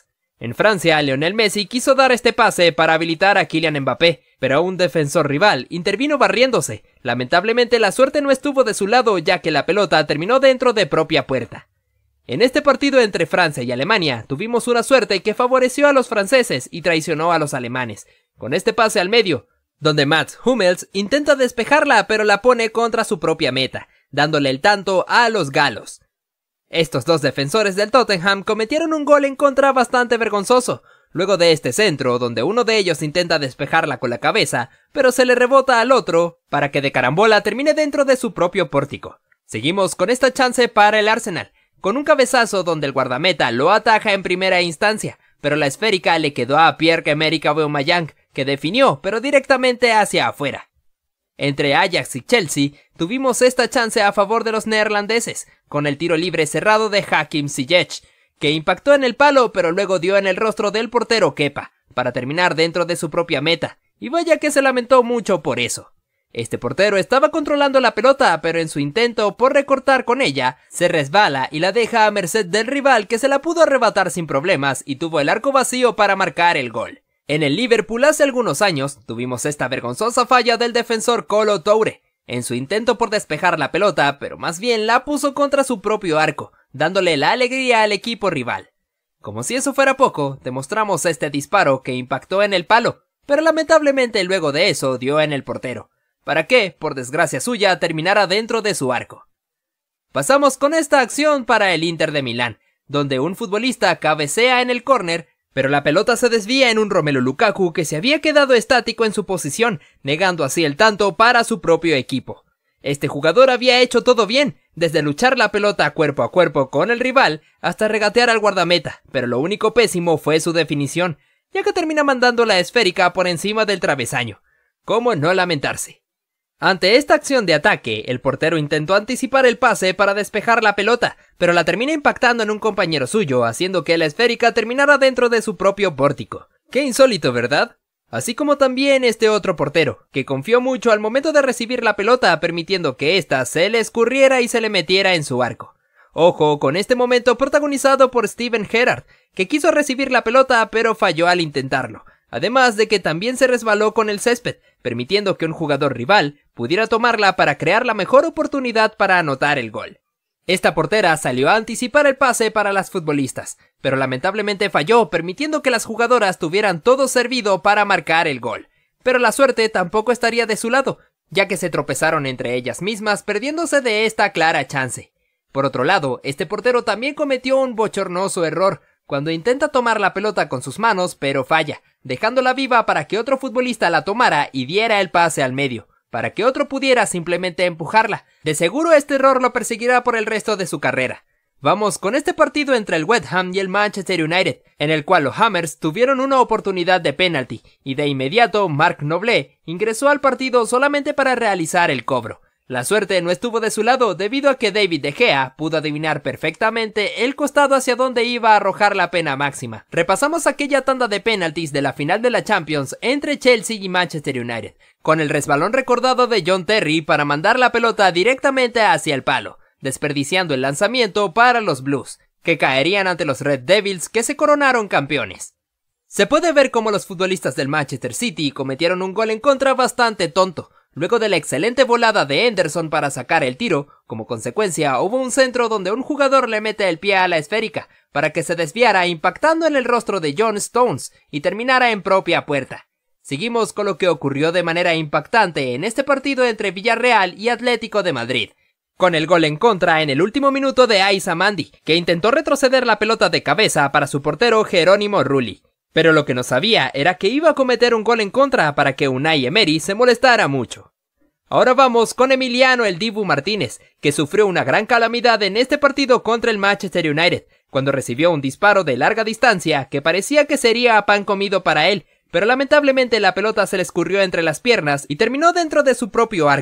En Francia, Lionel Messi quiso dar este pase para habilitar a Kylian Mbappé, pero un defensor rival intervino barriéndose. Lamentablemente la suerte no estuvo de su lado, ya que la pelota terminó dentro de propia puerta. En este partido entre Francia y Alemania, tuvimos una suerte que favoreció a los franceses y traicionó a los alemanes, con este pase al medio, donde Mats Hummels intenta despejarla pero la pone contra su propia meta, dándole el tanto a los galos. Estos dos defensores del Tottenham cometieron un gol en contra bastante vergonzoso, luego de este centro donde uno de ellos intenta despejarla con la cabeza, pero se le rebota al otro para que de carambola termine dentro de su propio pórtico. Seguimos con esta chance para el Arsenal, con un cabezazo donde el guardameta lo ataja en primera instancia, pero la esférica le quedó a Pierre-Emerick Aubameyang, que definió, pero directamente hacia afuera. Entre Ajax y Chelsea, tuvimos esta chance a favor de los neerlandeses, con el tiro libre cerrado de Hakim Ziyech, que impactó en el palo pero luego dio en el rostro del portero Kepa, para terminar dentro de su propia meta, y vaya que se lamentó mucho por eso. Este portero estaba controlando la pelota, pero en su intento por recortar con ella, se resbala y la deja a merced del rival, que se la pudo arrebatar sin problemas y tuvo el arco vacío para marcar el gol. En el Liverpool hace algunos años, tuvimos esta vergonzosa falla del defensor Kolo Toure, en su intento por despejar la pelota, pero más bien la puso contra su propio arco, dándole la alegría al equipo rival. Como si eso fuera poco, demostramos este disparo que impactó en el palo, pero lamentablemente luego de eso dio en el portero, para que, por desgracia suya, terminara dentro de su arco. Pasamos con esta acción para el Inter de Milán, donde un futbolista cabecea en el córner, pero la pelota se desvía en un Romelu Lukaku que se había quedado estático en su posición, negando así el tanto para su propio equipo. Este jugador había hecho todo bien, desde luchar la pelota cuerpo a cuerpo con el rival hasta regatear al guardameta, pero lo único pésimo fue su definición, ya que termina mandando la esférica por encima del travesaño. ¿Cómo no lamentarse? Ante esta acción de ataque, el portero intentó anticipar el pase para despejar la pelota, pero la termina impactando en un compañero suyo, haciendo que la esférica terminara dentro de su propio pórtico. Qué insólito, ¿verdad? Así como también este otro portero, que confió mucho al momento de recibir la pelota, permitiendo que ésta se le escurriera y se le metiera en su arco. Ojo con este momento protagonizado por Steven Gerrard, que quiso recibir la pelota pero falló al intentarlo. Además de que también se resbaló con el césped, permitiendo que un jugador rival pudiera tomarla para crear la mejor oportunidad para anotar el gol. Esta portera salió a anticipar el pase para las futbolistas, pero lamentablemente falló, permitiendo que las jugadoras tuvieran todo servido para marcar el gol. Pero la suerte tampoco estaría de su lado, ya que se tropezaron entre ellas mismas, perdiéndose de esta clara chance. Por otro lado, este portero también cometió un bochornoso error, cuando intenta tomar la pelota con sus manos, pero falla, dejándola viva para que otro futbolista la tomara y diera el pase al medio, para que otro pudiera simplemente empujarla. De seguro este error lo perseguirá por el resto de su carrera. Vamos con este partido entre el West Ham y el Manchester United, en el cual los Hammers tuvieron una oportunidad de penalti, y de inmediato Marc Noble ingresó al partido solamente para realizar el cobro. La suerte no estuvo de su lado debido a que David De Gea pudo adivinar perfectamente el costado hacia donde iba a arrojar la pena máxima. Repasamos aquella tanda de penaltis de la final de la Champions entre Chelsea y Manchester United, con el resbalón recordado de John Terry para mandar la pelota directamente hacia el palo, desperdiciando el lanzamiento para los Blues, que caerían ante los Red Devils, que se coronaron campeones. Se puede ver cómo los futbolistas del Manchester City cometieron un gol en contra bastante tonto. Luego de la excelente volada de Henderson para sacar el tiro, como consecuencia hubo un centro donde un jugador le mete el pie a la esférica para que se desviara impactando en el rostro de John Stones y terminara en propia puerta. Seguimos con lo que ocurrió de manera impactante en este partido entre Villarreal y Atlético de Madrid, con el gol en contra en el último minuto de Aissa Mandi, que intentó retroceder la pelota de cabeza para su portero Jerónimo Rulli. Pero lo que no sabía era que iba a cometer un gol en contra para que Unai Emery se molestara mucho. Ahora vamos con Emiliano el Dibu Martínez, que sufrió una gran calamidad en este partido contra el Manchester United, cuando recibió un disparo de larga distancia que parecía que sería a pan comido para él, pero lamentablemente la pelota se le escurrió entre las piernas y terminó dentro de su propio arco.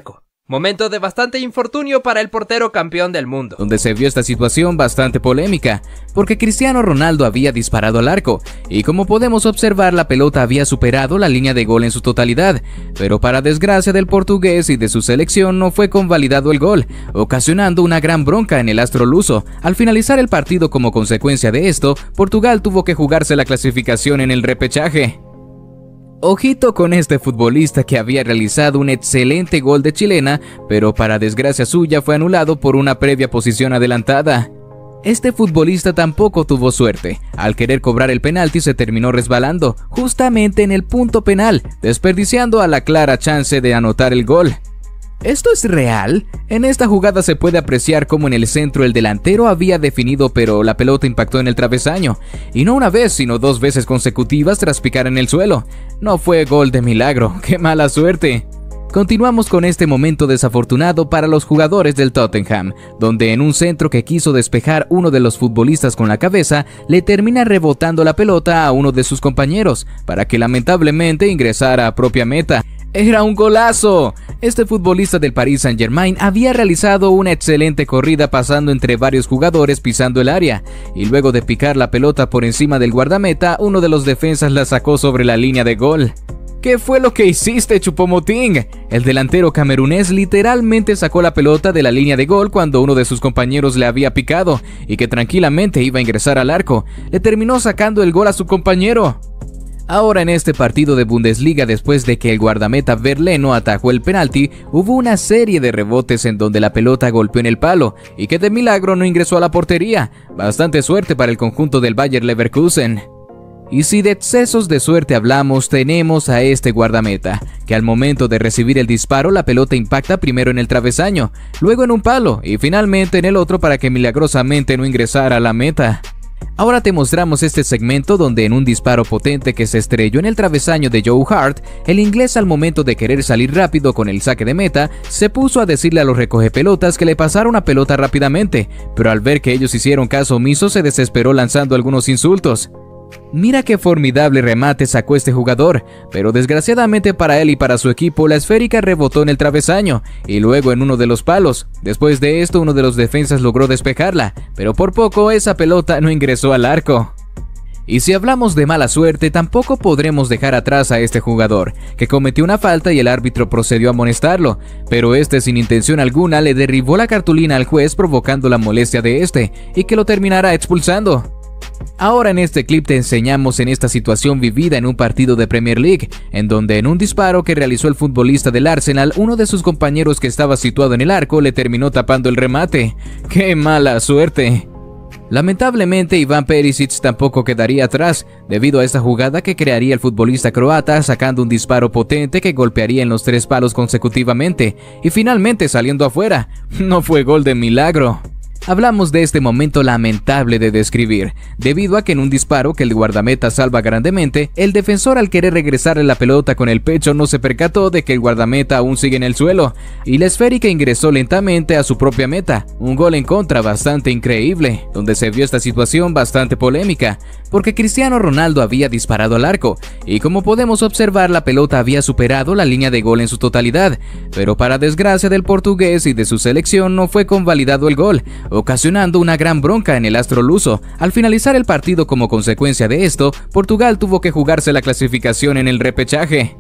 Momento de bastante infortunio para el portero campeón del mundo, donde se vio esta situación bastante polémica, porque Cristiano Ronaldo había disparado al arco, y como podemos observar la pelota había superado la línea de gol en su totalidad, pero para desgracia del portugués y de su selección no fue convalidado el gol, ocasionando una gran bronca en el astro luso. Al finalizar el partido como consecuencia de esto, Portugal tuvo que jugarse la clasificación en el repechaje. Ojito con este futbolista que había realizado un excelente gol de chilena, pero para desgracia suya fue anulado por una previa posición adelantada. Este futbolista tampoco tuvo suerte, al querer cobrar el penalti se terminó resbalando, justamente en el punto penal, desperdiciando a la clara chance de anotar el gol. ¿Esto es real? En esta jugada se puede apreciar cómo en el centro el delantero había definido, pero la pelota impactó en el travesaño, y no una vez sino dos veces consecutivas tras picar en el suelo. No fue gol de milagro, ¡qué mala suerte! Continuamos con este momento desafortunado para los jugadores del Tottenham, donde en un centro que quiso despejar uno de los futbolistas con la cabeza, le termina rebotando la pelota a uno de sus compañeros, para que lamentablemente ingresara a propia meta. ¡Era un golazo! Este futbolista del Paris Saint-Germain había realizado una excelente corrida pasando entre varios jugadores pisando el área, y luego de picar la pelota por encima del guardameta, uno de los defensas la sacó sobre la línea de gol. ¿Qué fue lo que hiciste, Choupo-Moting? El delantero camerunés literalmente sacó la pelota de la línea de gol cuando uno de sus compañeros le había picado, y que tranquilamente iba a ingresar al arco. Le terminó sacando el gol a su compañero. Ahora en este partido de Bundesliga, después de que el guardameta Verleno atajó el penalti, hubo una serie de rebotes en donde la pelota golpeó en el palo y que de milagro no ingresó a la portería. Bastante suerte para el conjunto del Bayer Leverkusen. Y si de excesos de suerte hablamos, tenemos a este guardameta, que al momento de recibir el disparo la pelota impacta primero en el travesaño, luego en un palo y finalmente en el otro para que milagrosamente no ingresara a la meta. Ahora te mostramos este segmento donde en un disparo potente que se estrelló en el travesaño de Joe Hart, el inglés al momento de querer salir rápido con el saque de meta, se puso a decirle a los recogepelotas que le pasara una pelota rápidamente, pero al ver que ellos hicieron caso omiso se desesperó lanzando algunos insultos. Mira qué formidable remate sacó este jugador, pero desgraciadamente para él y para su equipo la esférica rebotó en el travesaño y luego en uno de los palos. Después de esto uno de los defensas logró despejarla, pero por poco esa pelota no ingresó al arco. Y si hablamos de mala suerte, tampoco podremos dejar atrás a este jugador, que cometió una falta y el árbitro procedió a amonestarlo, pero este sin intención alguna le derribó la cartulina al juez provocando la molestia de este y que lo terminará expulsando. Ahora en este clip te enseñamos en esta situación vivida en un partido de Premier League, en donde en un disparo que realizó el futbolista del Arsenal, uno de sus compañeros que estaba situado en el arco le terminó tapando el remate. ¡Qué mala suerte! Lamentablemente Ivan Perisic tampoco quedaría atrás, debido a esta jugada que crearía el futbolista croata sacando un disparo potente que golpearía en los tres palos consecutivamente, y finalmente saliendo afuera. No fue gol de milagro. Hablamos de este momento lamentable de describir, debido a que en un disparo que el guardameta salva grandemente, el defensor al querer regresarle la pelota con el pecho no se percató de que el guardameta aún sigue en el suelo, y la esférica ingresó lentamente a su propia meta, un gol en contra bastante increíble, donde se vio esta situación bastante polémica, porque Cristiano Ronaldo había disparado al arco, y como podemos observar la pelota había superado la línea de gol en su totalidad, pero para desgracia del portugués y de su selección no fue convalidado el gol, ocasionando una gran bronca en el astro luso. Al finalizar el partido como consecuencia de esto, Portugal tuvo que jugarse la clasificación en el repechaje.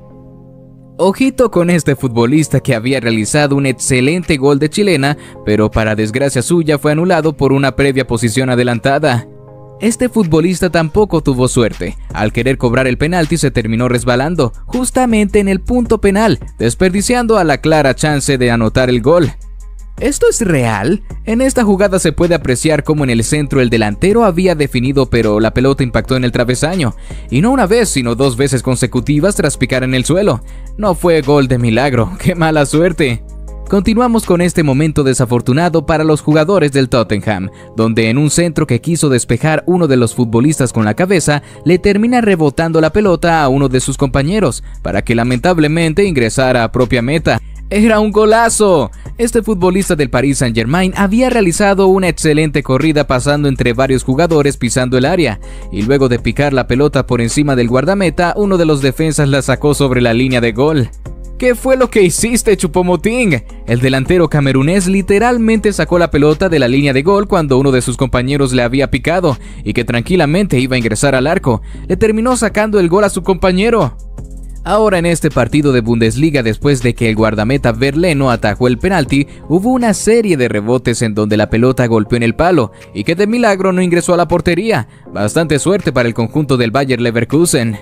Ojito con este futbolista que había realizado un excelente gol de chilena, pero para desgracia suya fue anulado por una previa posición adelantada. Este futbolista tampoco tuvo suerte, al querer cobrar el penalti se terminó resbalando, justamente en el punto penal, desperdiciando a la clara chance de anotar el gol. ¿Esto es real? En esta jugada se puede apreciar cómo en el centro el delantero había definido, pero la pelota impactó en el travesaño, y no una vez sino dos veces consecutivas tras picar en el suelo. No fue gol de milagro, ¡qué mala suerte! Continuamos con este momento desafortunado para los jugadores del Tottenham, donde en un centro que quiso despejar uno de los futbolistas con la cabeza, le termina rebotando la pelota a uno de sus compañeros, para que lamentablemente ingresara a propia meta. ¡Era un golazo! Este futbolista del Paris Saint-Germain había realizado una excelente corrida pasando entre varios jugadores pisando el área, y luego de picar la pelota por encima del guardameta, uno de los defensas la sacó sobre la línea de gol. ¿Qué fue lo que hiciste, Choupo-Moting? El delantero camerunés literalmente sacó la pelota de la línea de gol cuando uno de sus compañeros le había picado y que tranquilamente iba a ingresar al arco. Le terminó sacando el gol a su compañero. Ahora en este partido de Bundesliga, después de que el guardameta Verleno atajó el penalti, hubo una serie de rebotes en donde la pelota golpeó en el palo y que de milagro no ingresó a la portería. Bastante suerte para el conjunto del Bayer Leverkusen.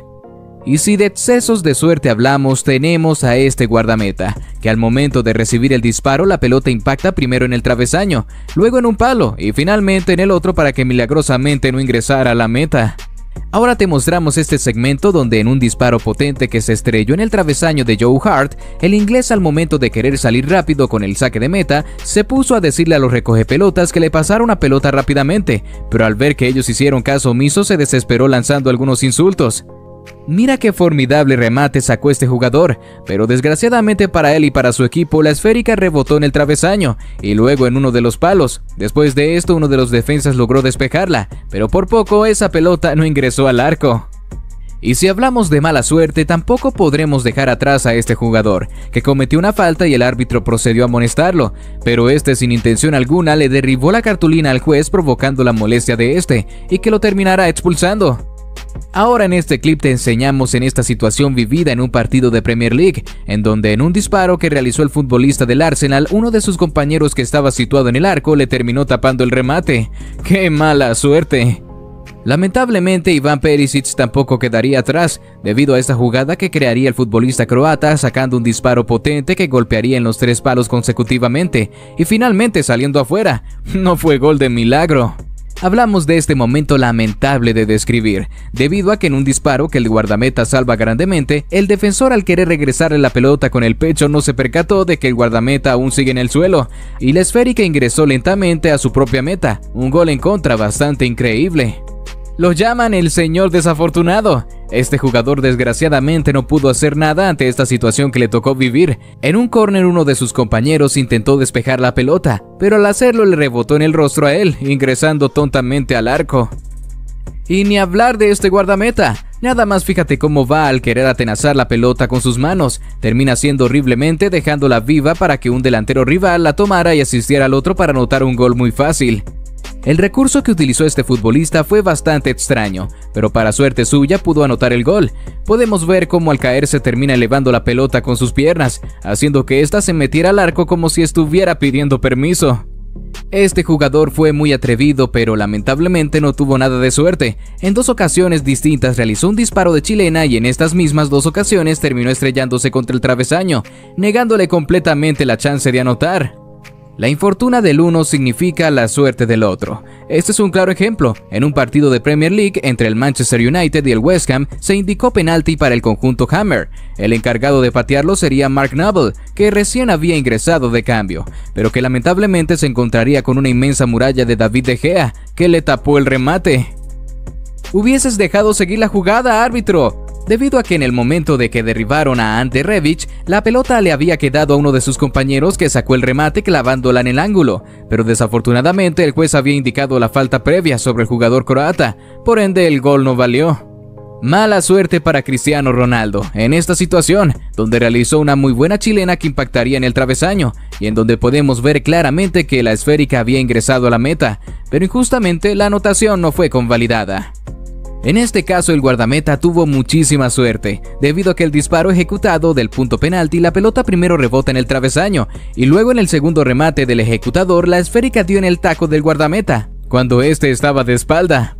Y si de excesos de suerte hablamos, tenemos a este guardameta, que al momento de recibir el disparo la pelota impacta primero en el travesaño, luego en un palo y finalmente en el otro para que milagrosamente no ingresara a la meta. Ahora te mostramos este segmento donde en un disparo potente que se estrelló en el travesaño de Joe Hart, el inglés al momento de querer salir rápido con el saque de meta, se puso a decirle a los recogepelotas que le pasara una pelota rápidamente, pero al ver que ellos hicieron caso omiso se desesperó lanzando algunos insultos. Mira qué formidable remate sacó este jugador, pero desgraciadamente para él y para su equipo la esférica rebotó en el travesaño y luego en uno de los palos. Después de esto uno de los defensas logró despejarla, pero por poco esa pelota no ingresó al arco. Y si hablamos de mala suerte, tampoco podremos dejar atrás a este jugador, que cometió una falta y el árbitro procedió a amonestarlo, pero este sin intención alguna le derribó la cartulina al juez provocando la molestia de este y que lo terminará expulsando. Ahora en este clip te enseñamos en esta situación vivida en un partido de Premier League, en donde en un disparo que realizó el futbolista del Arsenal, uno de sus compañeros que estaba situado en el arco le terminó tapando el remate. ¡Qué mala suerte! Lamentablemente Ivan Perisic tampoco quedaría atrás, debido a esta jugada que crearía el futbolista croata sacando un disparo potente que golpearía en los tres palos consecutivamente, y finalmente saliendo afuera. No fue gol de milagro. Hablamos de este momento lamentable de describir, debido a que en un disparo que el guardameta salva grandemente, el defensor al querer regresarle la pelota con el pecho no se percató de que el guardameta aún sigue en el suelo, y la esférica ingresó lentamente a su propia meta, un gol en contra bastante increíble. Lo llaman el señor desafortunado. Este jugador desgraciadamente no pudo hacer nada ante esta situación que le tocó vivir. En un córner uno de sus compañeros intentó despejar la pelota, pero al hacerlo le rebotó en el rostro a él, ingresando tontamente al arco. Y ni hablar de este guardameta. Nada más fíjate cómo va al querer atenazar la pelota con sus manos. Termina siendo horriblemente dejándola viva para que un delantero rival la tomara y asistiera al otro para anotar un gol muy fácil. El recurso que utilizó este futbolista fue bastante extraño, pero para suerte suya pudo anotar el gol. Podemos ver cómo al caerse termina elevando la pelota con sus piernas, haciendo que ésta se metiera al arco como si estuviera pidiendo permiso. Este jugador fue muy atrevido, pero lamentablemente no tuvo nada de suerte. En dos ocasiones distintas realizó un disparo de chilena y en estas mismas dos ocasiones terminó estrellándose contra el travesaño, negándole completamente la chance de anotar. La infortuna del uno significa la suerte del otro. Este es un claro ejemplo. En un partido de Premier League entre el Manchester United y el West Ham se indicó penalti para el conjunto Hammer. El encargado de patearlo sería Mark Noble, que recién había ingresado de cambio, pero que lamentablemente se encontraría con una inmensa muralla de David De Gea, que le tapó el remate. Hubieses dejado seguir la jugada, árbitro. Debido a que en el momento de que derribaron a Ante Rebic, la pelota le había quedado a uno de sus compañeros que sacó el remate clavándola en el ángulo, pero desafortunadamente el juez había indicado la falta previa sobre el jugador croata, por ende el gol no valió. Mala suerte para Cristiano Ronaldo en esta situación, donde realizó una muy buena chilena que impactaría en el travesaño, y en donde podemos ver claramente que la esférica había ingresado a la meta, pero injustamente la anotación no fue convalidada. En este caso el guardameta tuvo muchísima suerte, debido a que el disparo ejecutado del punto penalti la pelota primero rebota en el travesaño, y luego en el segundo remate del ejecutador la esférica dio en el taco del guardameta, cuando este estaba de espalda.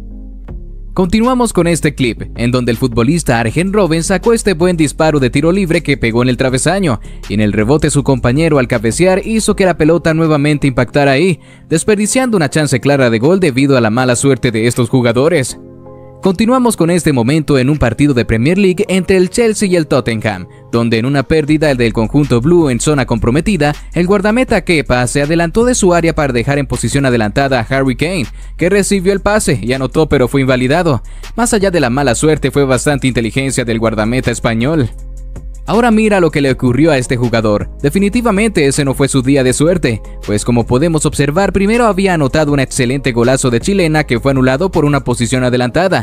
Continuamos con este clip, en donde el futbolista Arjen Robben sacó este buen disparo de tiro libre que pegó en el travesaño, y en el rebote su compañero al cabecear hizo que la pelota nuevamente impactara ahí, desperdiciando una chance clara de gol debido a la mala suerte de estos jugadores. Continuamos con este momento en un partido de Premier League entre el Chelsea y el Tottenham, donde en una pérdida del conjunto blue en zona comprometida, el guardameta Kepa se adelantó de su área para dejar en posición adelantada a Harry Kane, que recibió el pase y anotó pero fue invalidado. Más allá de la mala suerte fue bastante inteligencia del guardameta español. Ahora mira lo que le ocurrió a este jugador. Definitivamente ese no fue su día de suerte, pues como podemos observar primero había anotado un excelente golazo de chilena que fue anulado por una posición adelantada,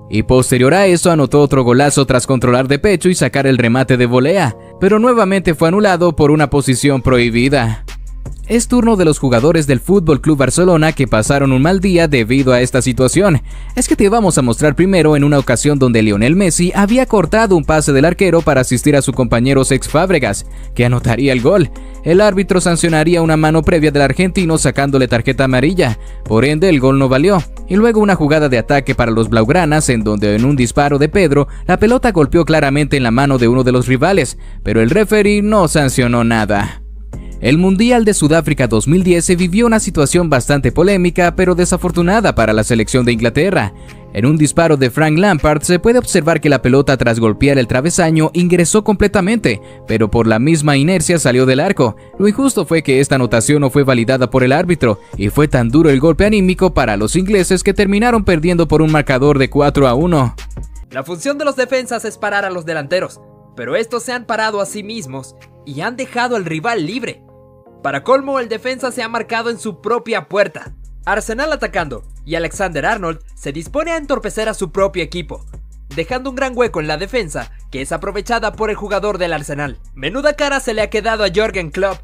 y posterior a eso anotó otro golazo tras controlar de pecho y sacar el remate de volea, pero nuevamente fue anulado por una posición prohibida. Es turno de los jugadores del Fútbol Club Barcelona que pasaron un mal día debido a esta situación. Es que te vamos a mostrar primero en una ocasión donde Lionel Messi había cortado un pase del arquero para asistir a su compañero Cesc Fábregas, que anotaría el gol. El árbitro sancionaría una mano previa del argentino sacándole tarjeta amarilla, por ende el gol no valió. Y luego una jugada de ataque para los blaugranas en donde en un disparo de Pedro, la pelota golpeó claramente en la mano de uno de los rivales, pero el referee no sancionó nada. El Mundial de Sudáfrica dos mil diez se vivió una situación bastante polémica pero desafortunada para la selección de Inglaterra. En un disparo de Frank Lampard se puede observar que la pelota tras golpear el travesaño ingresó completamente, pero por la misma inercia salió del arco. Lo injusto fue que esta anotación no fue validada por el árbitro, y fue tan duro el golpe anímico para los ingleses que terminaron perdiendo por un marcador de cuatro a uno. La función de los defensas es parar a los delanteros, pero estos se han parado a sí mismos y han dejado al rival libre. Para colmo, el defensa se ha marcado en su propia puerta. Arsenal atacando, y Alexander Arnold se dispone a entorpecer a su propio equipo, dejando un gran hueco en la defensa, que es aprovechada por el jugador del Arsenal. Menuda cara se le ha quedado a Jürgen Klopp.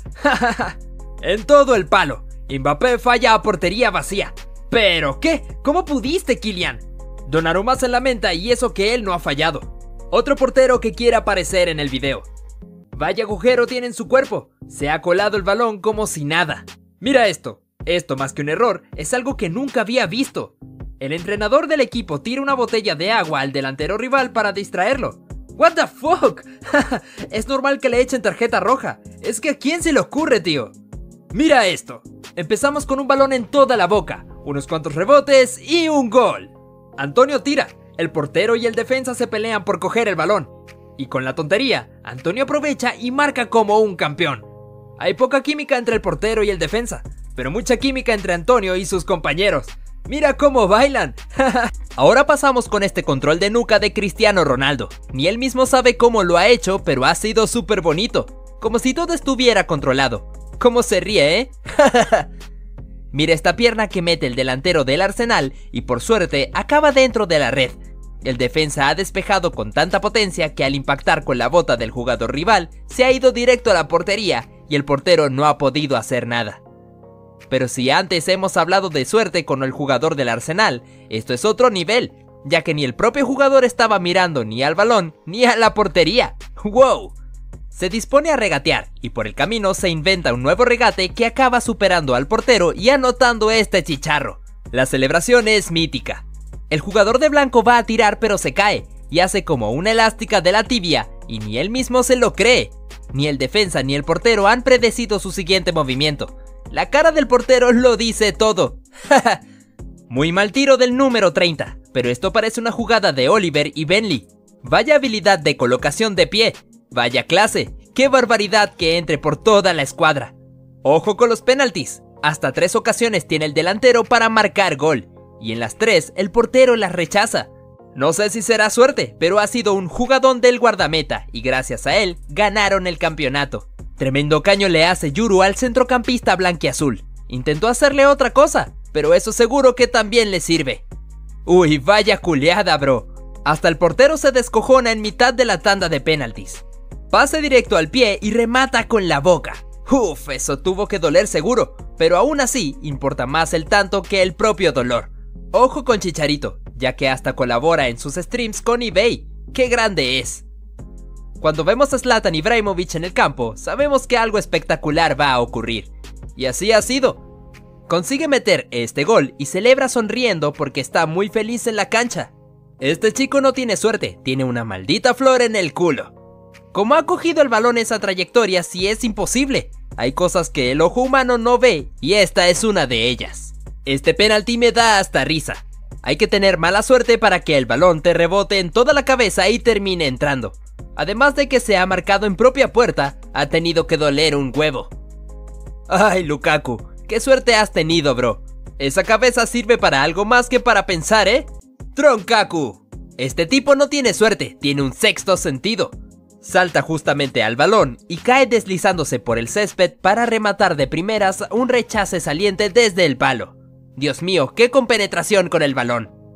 En todo el palo, Mbappé falla a portería vacía. ¿Pero qué? ¿Cómo pudiste, Kylian? Donnarumma se lamenta y eso que él no ha fallado. Otro portero que quiere aparecer en el video. Vaya agujero tiene en su cuerpo, se ha colado el balón como si nada. Mira esto, esto más que un error, es algo que nunca había visto. El entrenador del equipo tira una botella de agua al delantero rival para distraerlo. ¿What the fuck? Es normal que le echen tarjeta roja, es que ¿a quién se le ocurre, tío? Mira esto, empezamos con un balón en toda la boca, unos cuantos rebotes y un gol. Antonio tira, el portero y el defensa se pelean por coger el balón. Y con la tontería, Antonio aprovecha y marca como un campeón. Hay poca química entre el portero y el defensa, pero mucha química entre Antonio y sus compañeros. ¡Mira cómo bailan! Ahora pasamos con este control de nuca de Cristiano Ronaldo. Ni él mismo sabe cómo lo ha hecho, pero ha sido súper bonito. Como si todo estuviera controlado. ¿Cómo se ríe, eh? Mira esta pierna que mete el delantero del Arsenal y por suerte acaba dentro de la red. El defensa ha despejado con tanta potencia que al impactar con la bota del jugador rival, se ha ido directo a la portería y el portero no ha podido hacer nada. Pero si antes hemos hablado de suerte con el jugador del Arsenal, esto es otro nivel, ya que ni el propio jugador estaba mirando ni al balón ni a la portería. ¡Wow! Se dispone a regatear y por el camino se inventa un nuevo regate que acaba superando al portero y anotando este chicharro. La celebración es mítica. El jugador de blanco va a tirar pero se cae y hace como una elástica de la tibia y ni él mismo se lo cree. Ni el defensa ni el portero han predecido su siguiente movimiento. La cara del portero lo dice todo. Muy mal tiro del número treinta, pero esto parece una jugada de Oliver y Benley. Vaya habilidad de colocación de pie, vaya clase, qué barbaridad que entre por toda la escuadra. Ojo con los penaltis, hasta tres ocasiones tiene el delantero para marcar gol. Y en las tres, el portero las rechaza. No sé si será suerte, pero ha sido un jugadón del guardameta y gracias a él, ganaron el campeonato. Tremendo caño le hace Yuru al centrocampista blanquiazul. Intentó hacerle otra cosa, pero eso seguro que también le sirve. Uy, vaya culeada, bro. Hasta el portero se descojona en mitad de la tanda de penaltis. Pase directo al pie y remata con la boca. Uf, eso tuvo que doler seguro, pero aún así importa más el tanto que el propio dolor. Ojo con Chicharito, ya que hasta colabora en sus streams con eBay. ¡Qué grande es! Cuando vemos a Zlatan Ibrahimovic en el campo, sabemos que algo espectacular va a ocurrir. Y así ha sido. Consigue meter este gol y celebra sonriendo porque está muy feliz en la cancha. Este chico no tiene suerte, tiene una maldita flor en el culo. ¿Cómo ha cogido el balón esa trayectoria si es imposible? Hay cosas que el ojo humano no ve y esta es una de ellas. Este penalti me da hasta risa. Hay que tener mala suerte para que el balón te rebote en toda la cabeza y termine entrando. Además de que se ha marcado en propia puerta, ha tenido que doler un huevo. Ay, Lukaku, qué suerte has tenido, bro. Esa cabeza sirve para algo más que para pensar, ¿eh? Tronkaku. Este tipo no tiene suerte, tiene un sexto sentido. Salta justamente al balón y cae deslizándose por el césped para rematar de primeras un rechace saliente desde el palo. Dios mío, qué compenetración con el balón.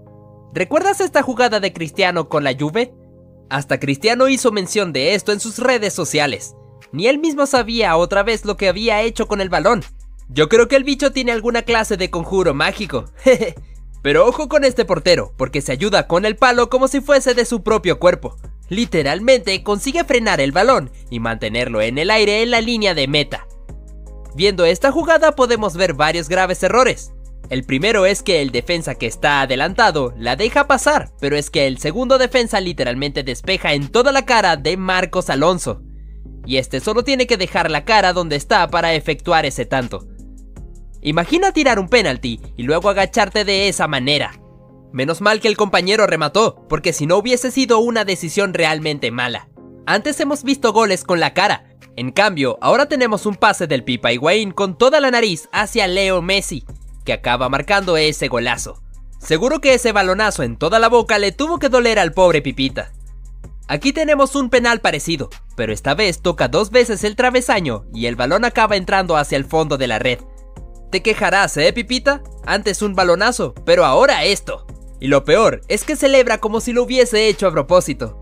¿Recuerdas esta jugada de Cristiano con la Juve? Hasta Cristiano hizo mención de esto en sus redes sociales. Ni él mismo sabía otra vez lo que había hecho con el balón. Yo creo que el bicho tiene alguna clase de conjuro mágico, jeje. Pero ojo con este portero, porque se ayuda con el palo como si fuese de su propio cuerpo. Literalmente consigue frenar el balón y mantenerlo en el aire en la línea de meta. Viendo esta jugada podemos ver varios graves errores. El primero es que el defensa que está adelantado la deja pasar, pero es que el segundo defensa literalmente despeja en toda la cara de Marcos Alonso. Y este solo tiene que dejar la cara donde está para efectuar ese tanto. Imagina tirar un penalti y luego agacharte de esa manera. Menos mal que el compañero remató, porque si no hubiese sido una decisión realmente mala. Antes hemos visto goles con la cara, en cambio ahora tenemos un pase del Pipa Higuaín con toda la nariz hacia Leo Messi, que acaba marcando ese golazo. Seguro que ese balonazo en toda la boca le tuvo que doler al pobre Pipita. Aquí tenemos un penal parecido, pero esta vez toca dos veces el travesaño y el balón acaba entrando hacia el fondo de la red. Te quejarás, ¿eh, Pipita? Antes un balonazo, pero ahora esto. Y lo peor es que celebra como si lo hubiese hecho a propósito.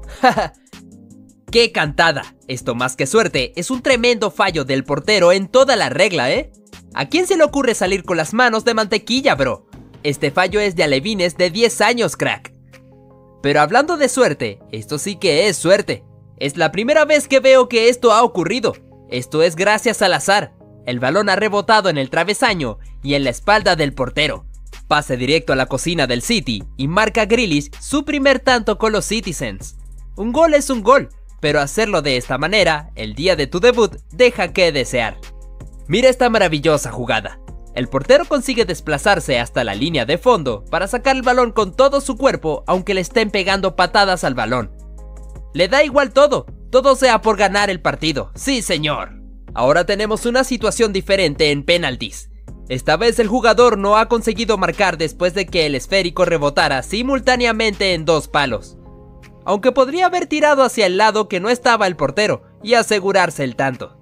¡Qué cantada! Esto más que suerte es un tremendo fallo del portero en toda la regla, ¿eh? ¿A quién se le ocurre salir con las manos de mantequilla, bro? Este fallo es de alevines de diez años, crack. Pero hablando de suerte, esto sí que es suerte. Es la primera vez que veo que esto ha ocurrido. Esto es gracias al azar. El balón ha rebotado en el travesaño y en la espalda del portero. Pase directo a la cocina del City y marca Grealish su primer tanto con los Citizens. Un gol es un gol, pero hacerlo de esta manera, el día de tu debut, deja que desear. Mira esta maravillosa jugada. El portero consigue desplazarse hasta la línea de fondo para sacar el balón con todo su cuerpo aunque le estén pegando patadas al balón. Le da igual todo, todo sea por ganar el partido, sí señor. Ahora tenemos una situación diferente en penaltis. Esta vez el jugador no ha conseguido marcar después de que el esférico rebotara simultáneamente en dos palos. Aunque podría haber tirado hacia el lado que no estaba el portero y asegurarse el tanto.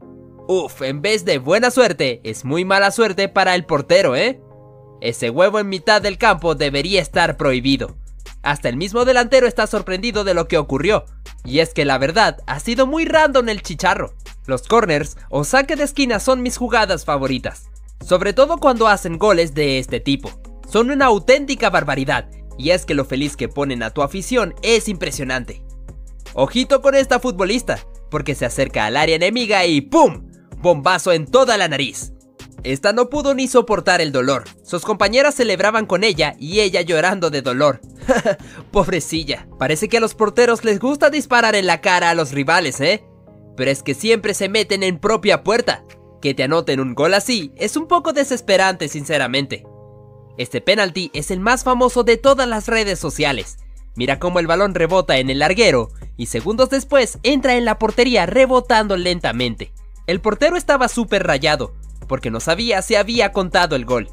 Uf, en vez de buena suerte, es muy mala suerte para el portero, ¿eh? Ese huevo en mitad del campo debería estar prohibido. Hasta el mismo delantero está sorprendido de lo que ocurrió. Y es que la verdad, ha sido muy random el chicharro. Los corners o saque de esquina son mis jugadas favoritas. Sobre todo cuando hacen goles de este tipo. Son una auténtica barbaridad. Y es que lo feliz que ponen a tu afición es impresionante. Ojito con esta futbolista, porque se acerca al área enemiga y ¡pum! Bombazo en toda la nariz. Esta no pudo ni soportar el dolor. Sus compañeras celebraban con ella y ella llorando de dolor. Pobrecilla. Parece que a los porteros les gusta disparar en la cara a los rivales, ¿eh? Pero es que siempre se meten en propia puerta. Que te anoten un gol así es un poco desesperante, sinceramente. Este penalti es el más famoso de todas las redes sociales. Mira cómo el balón rebota en el larguero y segundos después entra en la portería rebotando lentamente. El portero estaba súper rayado, porque no sabía si había contado el gol.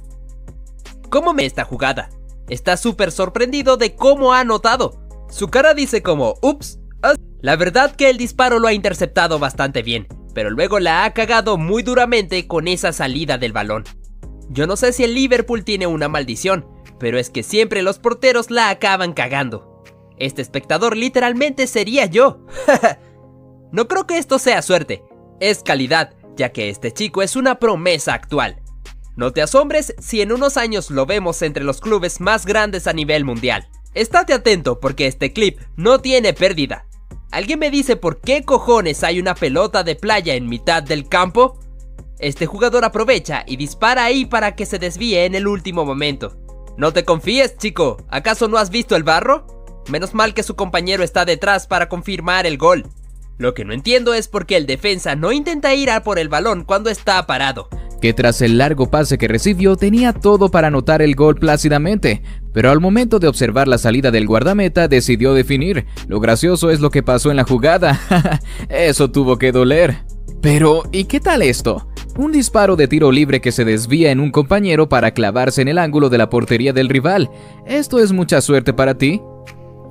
¿Cómo me esta jugada? Está súper sorprendido de cómo ha anotado. Su cara dice como, ups. La verdad que el disparo lo ha interceptado bastante bien, pero luego la ha cagado muy duramente con esa salida del balón. Yo no sé si el Liverpool tiene una maldición, pero es que siempre los porteros la acaban cagando. Este espectador literalmente sería yo. No creo que esto sea suerte. Es calidad, ya que este chico es una promesa actual. No te asombres si en unos años lo vemos entre los clubes más grandes a nivel mundial. Estate atento porque este clip no tiene pérdida. ¿Alguien me dice por qué cojones hay una pelota de playa en mitad del campo? Este jugador aprovecha y dispara ahí para que se desvíe en el último momento. No te confíes, chico, ¿acaso no has visto el barro? Menos mal que su compañero está detrás para confirmar el gol. Lo que no entiendo es por qué el defensa no intenta ir a por el balón cuando está parado. Que tras el largo pase que recibió tenía todo para anotar el gol plácidamente, pero al momento de observar la salida del guardameta decidió definir. Lo gracioso es lo que pasó en la jugada. Eso tuvo que doler. Pero, ¿y qué tal esto? Un disparo de tiro libre que se desvía en un compañero para clavarse en el ángulo de la portería del rival. ¿Esto es mucha suerte para ti?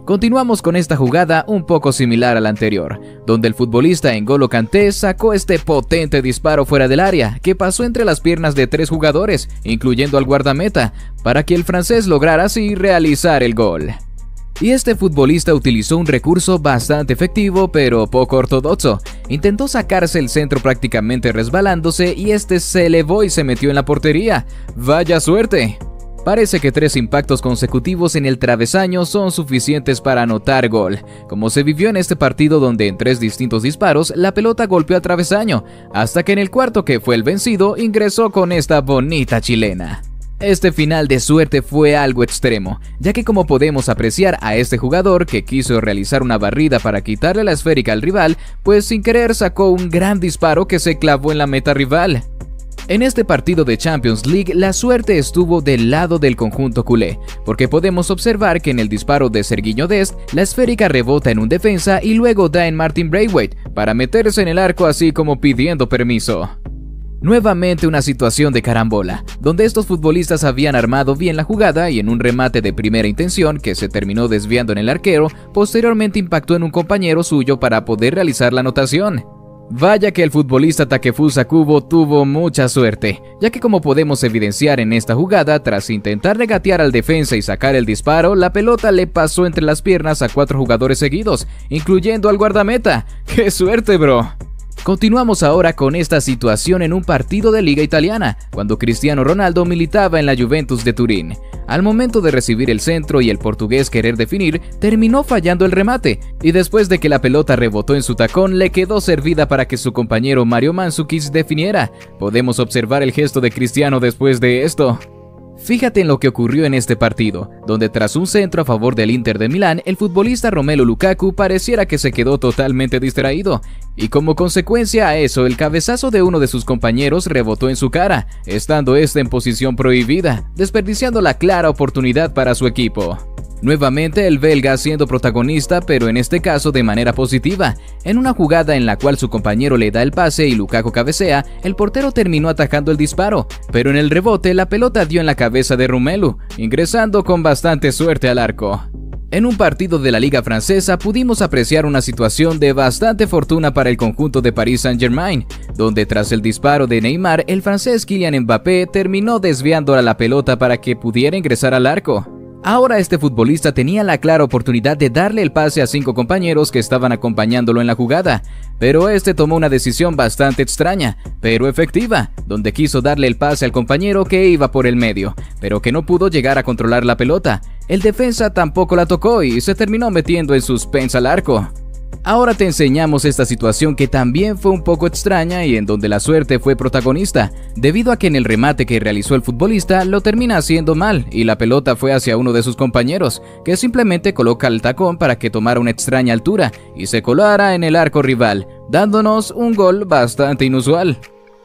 Continuamos con esta jugada un poco similar a la anterior, donde el futbolista N'Golo Kanté sacó este potente disparo fuera del área, que pasó entre las piernas de tres jugadores, incluyendo al guardameta, para que el francés lograra así realizar el gol. Y este futbolista utilizó un recurso bastante efectivo pero poco ortodoxo. Intentó sacarse el centro prácticamente resbalándose y este se elevó y se metió en la portería. ¡Vaya suerte! Parece que tres impactos consecutivos en el travesaño son suficientes para anotar gol, como se vivió en este partido donde en tres distintos disparos la pelota golpeó al travesaño, hasta que en el cuarto, que fue el vencido, ingresó con esta bonita chilena. Este final de suerte fue algo extremo, ya que como podemos apreciar a este jugador que quiso realizar una barrida para quitarle la esférica al rival, pues sin querer sacó un gran disparo que se clavó en la meta rival. En este partido de Champions League, la suerte estuvo del lado del conjunto culé, porque podemos observar que en el disparo de Sergiño Dest, la esférica rebota en un defensa y luego da en Martin Braithwaite para meterse en el arco así como pidiendo permiso. Nuevamente una situación de carambola, donde estos futbolistas habían armado bien la jugada y en un remate de primera intención que se terminó desviando en el arquero, posteriormente impactó en un compañero suyo para poder realizar la anotación. Vaya que el futbolista Takefusa Kubo tuvo mucha suerte, ya que como podemos evidenciar en esta jugada, tras intentar regatear al defensa y sacar el disparo, la pelota le pasó entre las piernas a cuatro jugadores seguidos, incluyendo al guardameta. ¡Qué suerte, bro! Continuamos ahora con esta situación en un partido de Liga Italiana, cuando Cristiano Ronaldo militaba en la Juventus de Turín. Al momento de recibir el centro y el portugués querer definir, terminó fallando el remate, y después de que la pelota rebotó en su tacón, le quedó servida para que su compañero Mario Mandzukic definiera. Podemos observar el gesto de Cristiano después de esto. Fíjate en lo que ocurrió en este partido, donde tras un centro a favor del Inter de Milán, el futbolista Romelu Lukaku pareciera que se quedó totalmente distraído, y como consecuencia a eso, el cabezazo de uno de sus compañeros rebotó en su cara, estando este en posición prohibida, desperdiciando la clara oportunidad para su equipo. Nuevamente el belga siendo protagonista, pero en este caso de manera positiva. En una jugada en la cual su compañero le da el pase y Lukaku cabecea, el portero terminó atajando el disparo, pero en el rebote la pelota dio en la cabeza de Romelu, ingresando con bastante suerte al arco. En un partido de la Liga Francesa pudimos apreciar una situación de bastante fortuna para el conjunto de Paris Saint-Germain, donde tras el disparo de Neymar, el francés Kylian Mbappé terminó desviando a la pelota para que pudiera ingresar al arco. Ahora este futbolista tenía la clara oportunidad de darle el pase a cinco compañeros que estaban acompañándolo en la jugada, pero este tomó una decisión bastante extraña, pero efectiva, donde quiso darle el pase al compañero que iba por el medio, pero que no pudo llegar a controlar la pelota. El defensa tampoco la tocó y se terminó metiendo en suspensa al arco. Ahora te enseñamos esta situación que también fue un poco extraña y en donde la suerte fue protagonista, debido a que en el remate que realizó el futbolista lo termina haciendo mal y la pelota fue hacia uno de sus compañeros, que simplemente coloca el tacón para que tomara una extraña altura y se colara en el arco rival, dándonos un gol bastante inusual.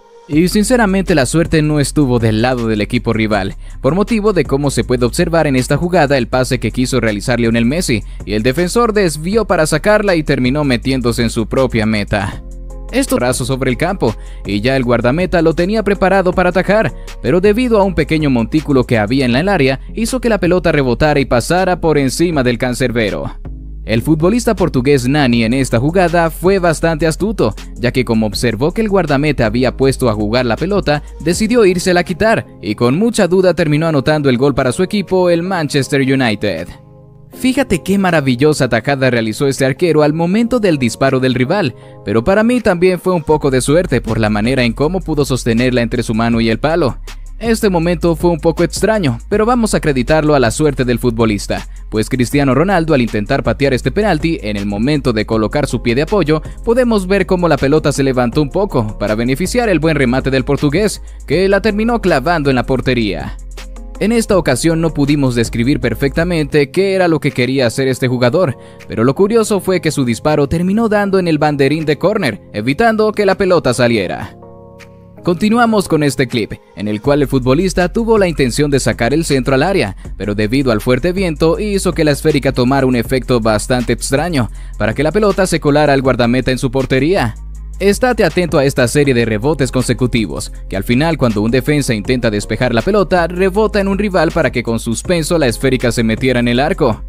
Y sinceramente la suerte no estuvo del lado del equipo rival, por motivo de cómo se puede observar en esta jugada el pase que quiso realizar Lionel Messi, y el defensor desvió para sacarla y terminó metiéndose en su propia meta. Esto raso sobre el campo, y ya el guardameta lo tenía preparado para atajar, pero debido a un pequeño montículo que había en el área, hizo que la pelota rebotara y pasara por encima del cancerbero. El futbolista portugués Nani en esta jugada fue bastante astuto, ya que como observó que el guardameta había puesto a jugar la pelota, decidió írsela a quitar, y con mucha duda terminó anotando el gol para su equipo, el Manchester United. Fíjate qué maravillosa atajada realizó este arquero al momento del disparo del rival, pero para mí también fue un poco de suerte por la manera en cómo pudo sostenerla entre su mano y el palo. Este momento fue un poco extraño, pero vamos a acreditarlo a la suerte del futbolista, pues Cristiano Ronaldo al intentar patear este penalti, en el momento de colocar su pie de apoyo, podemos ver cómo la pelota se levantó un poco para beneficiar el buen remate del portugués, que la terminó clavando en la portería. En esta ocasión no pudimos describir perfectamente qué era lo que quería hacer este jugador, pero lo curioso fue que su disparo terminó dando en el banderín de córner, evitando que la pelota saliera. Continuamos con este clip, en el cual el futbolista tuvo la intención de sacar el centro al área, pero debido al fuerte viento hizo que la esférica tomara un efecto bastante extraño, para que la pelota se colara al guardameta en su portería. Estate atento a esta serie de rebotes consecutivos, que al final cuando un defensa intenta despejar la pelota, rebota en un rival para que con suspenso la esférica se metiera en el arco.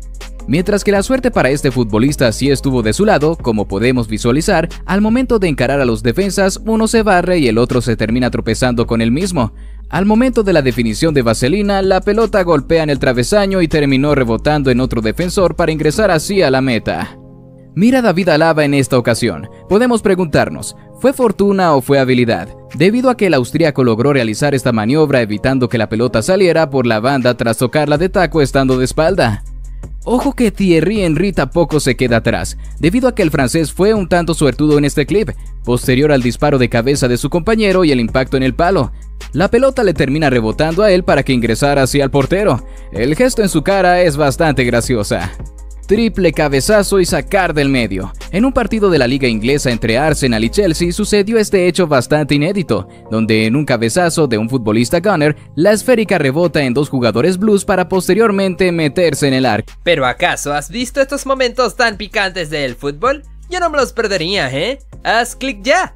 Mientras que la suerte para este futbolista sí estuvo de su lado, como podemos visualizar, al momento de encarar a los defensas, uno se barre y el otro se termina tropezando con el mismo. Al momento de la definición de vaselina, la pelota golpea en el travesaño y terminó rebotando en otro defensor para ingresar así a la meta. Mira a David Alaba en esta ocasión. Podemos preguntarnos, ¿fue fortuna o fue habilidad? Debido a que el austríaco logró realizar esta maniobra evitando que la pelota saliera por la banda tras tocarla de taco estando de espalda. Ojo que Thierry Henry tampoco se queda atrás, debido a que el francés fue un tanto suertudo en este clip, posterior al disparo de cabeza de su compañero y el impacto en el palo. La pelota le termina rebotando a él para que ingresara hacia el portero. El gesto en su cara es bastante graciosa. Triple cabezazo y sacar del medio. En un partido de la liga inglesa entre Arsenal y Chelsea sucedió este hecho bastante inédito, donde en un cabezazo de un futbolista gunner, la esférica rebota en dos jugadores blues para posteriormente meterse en el arco. ¿Pero acaso has visto estos momentos tan picantes del fútbol? Yo no me los perdería, ¿eh? Haz clic ya.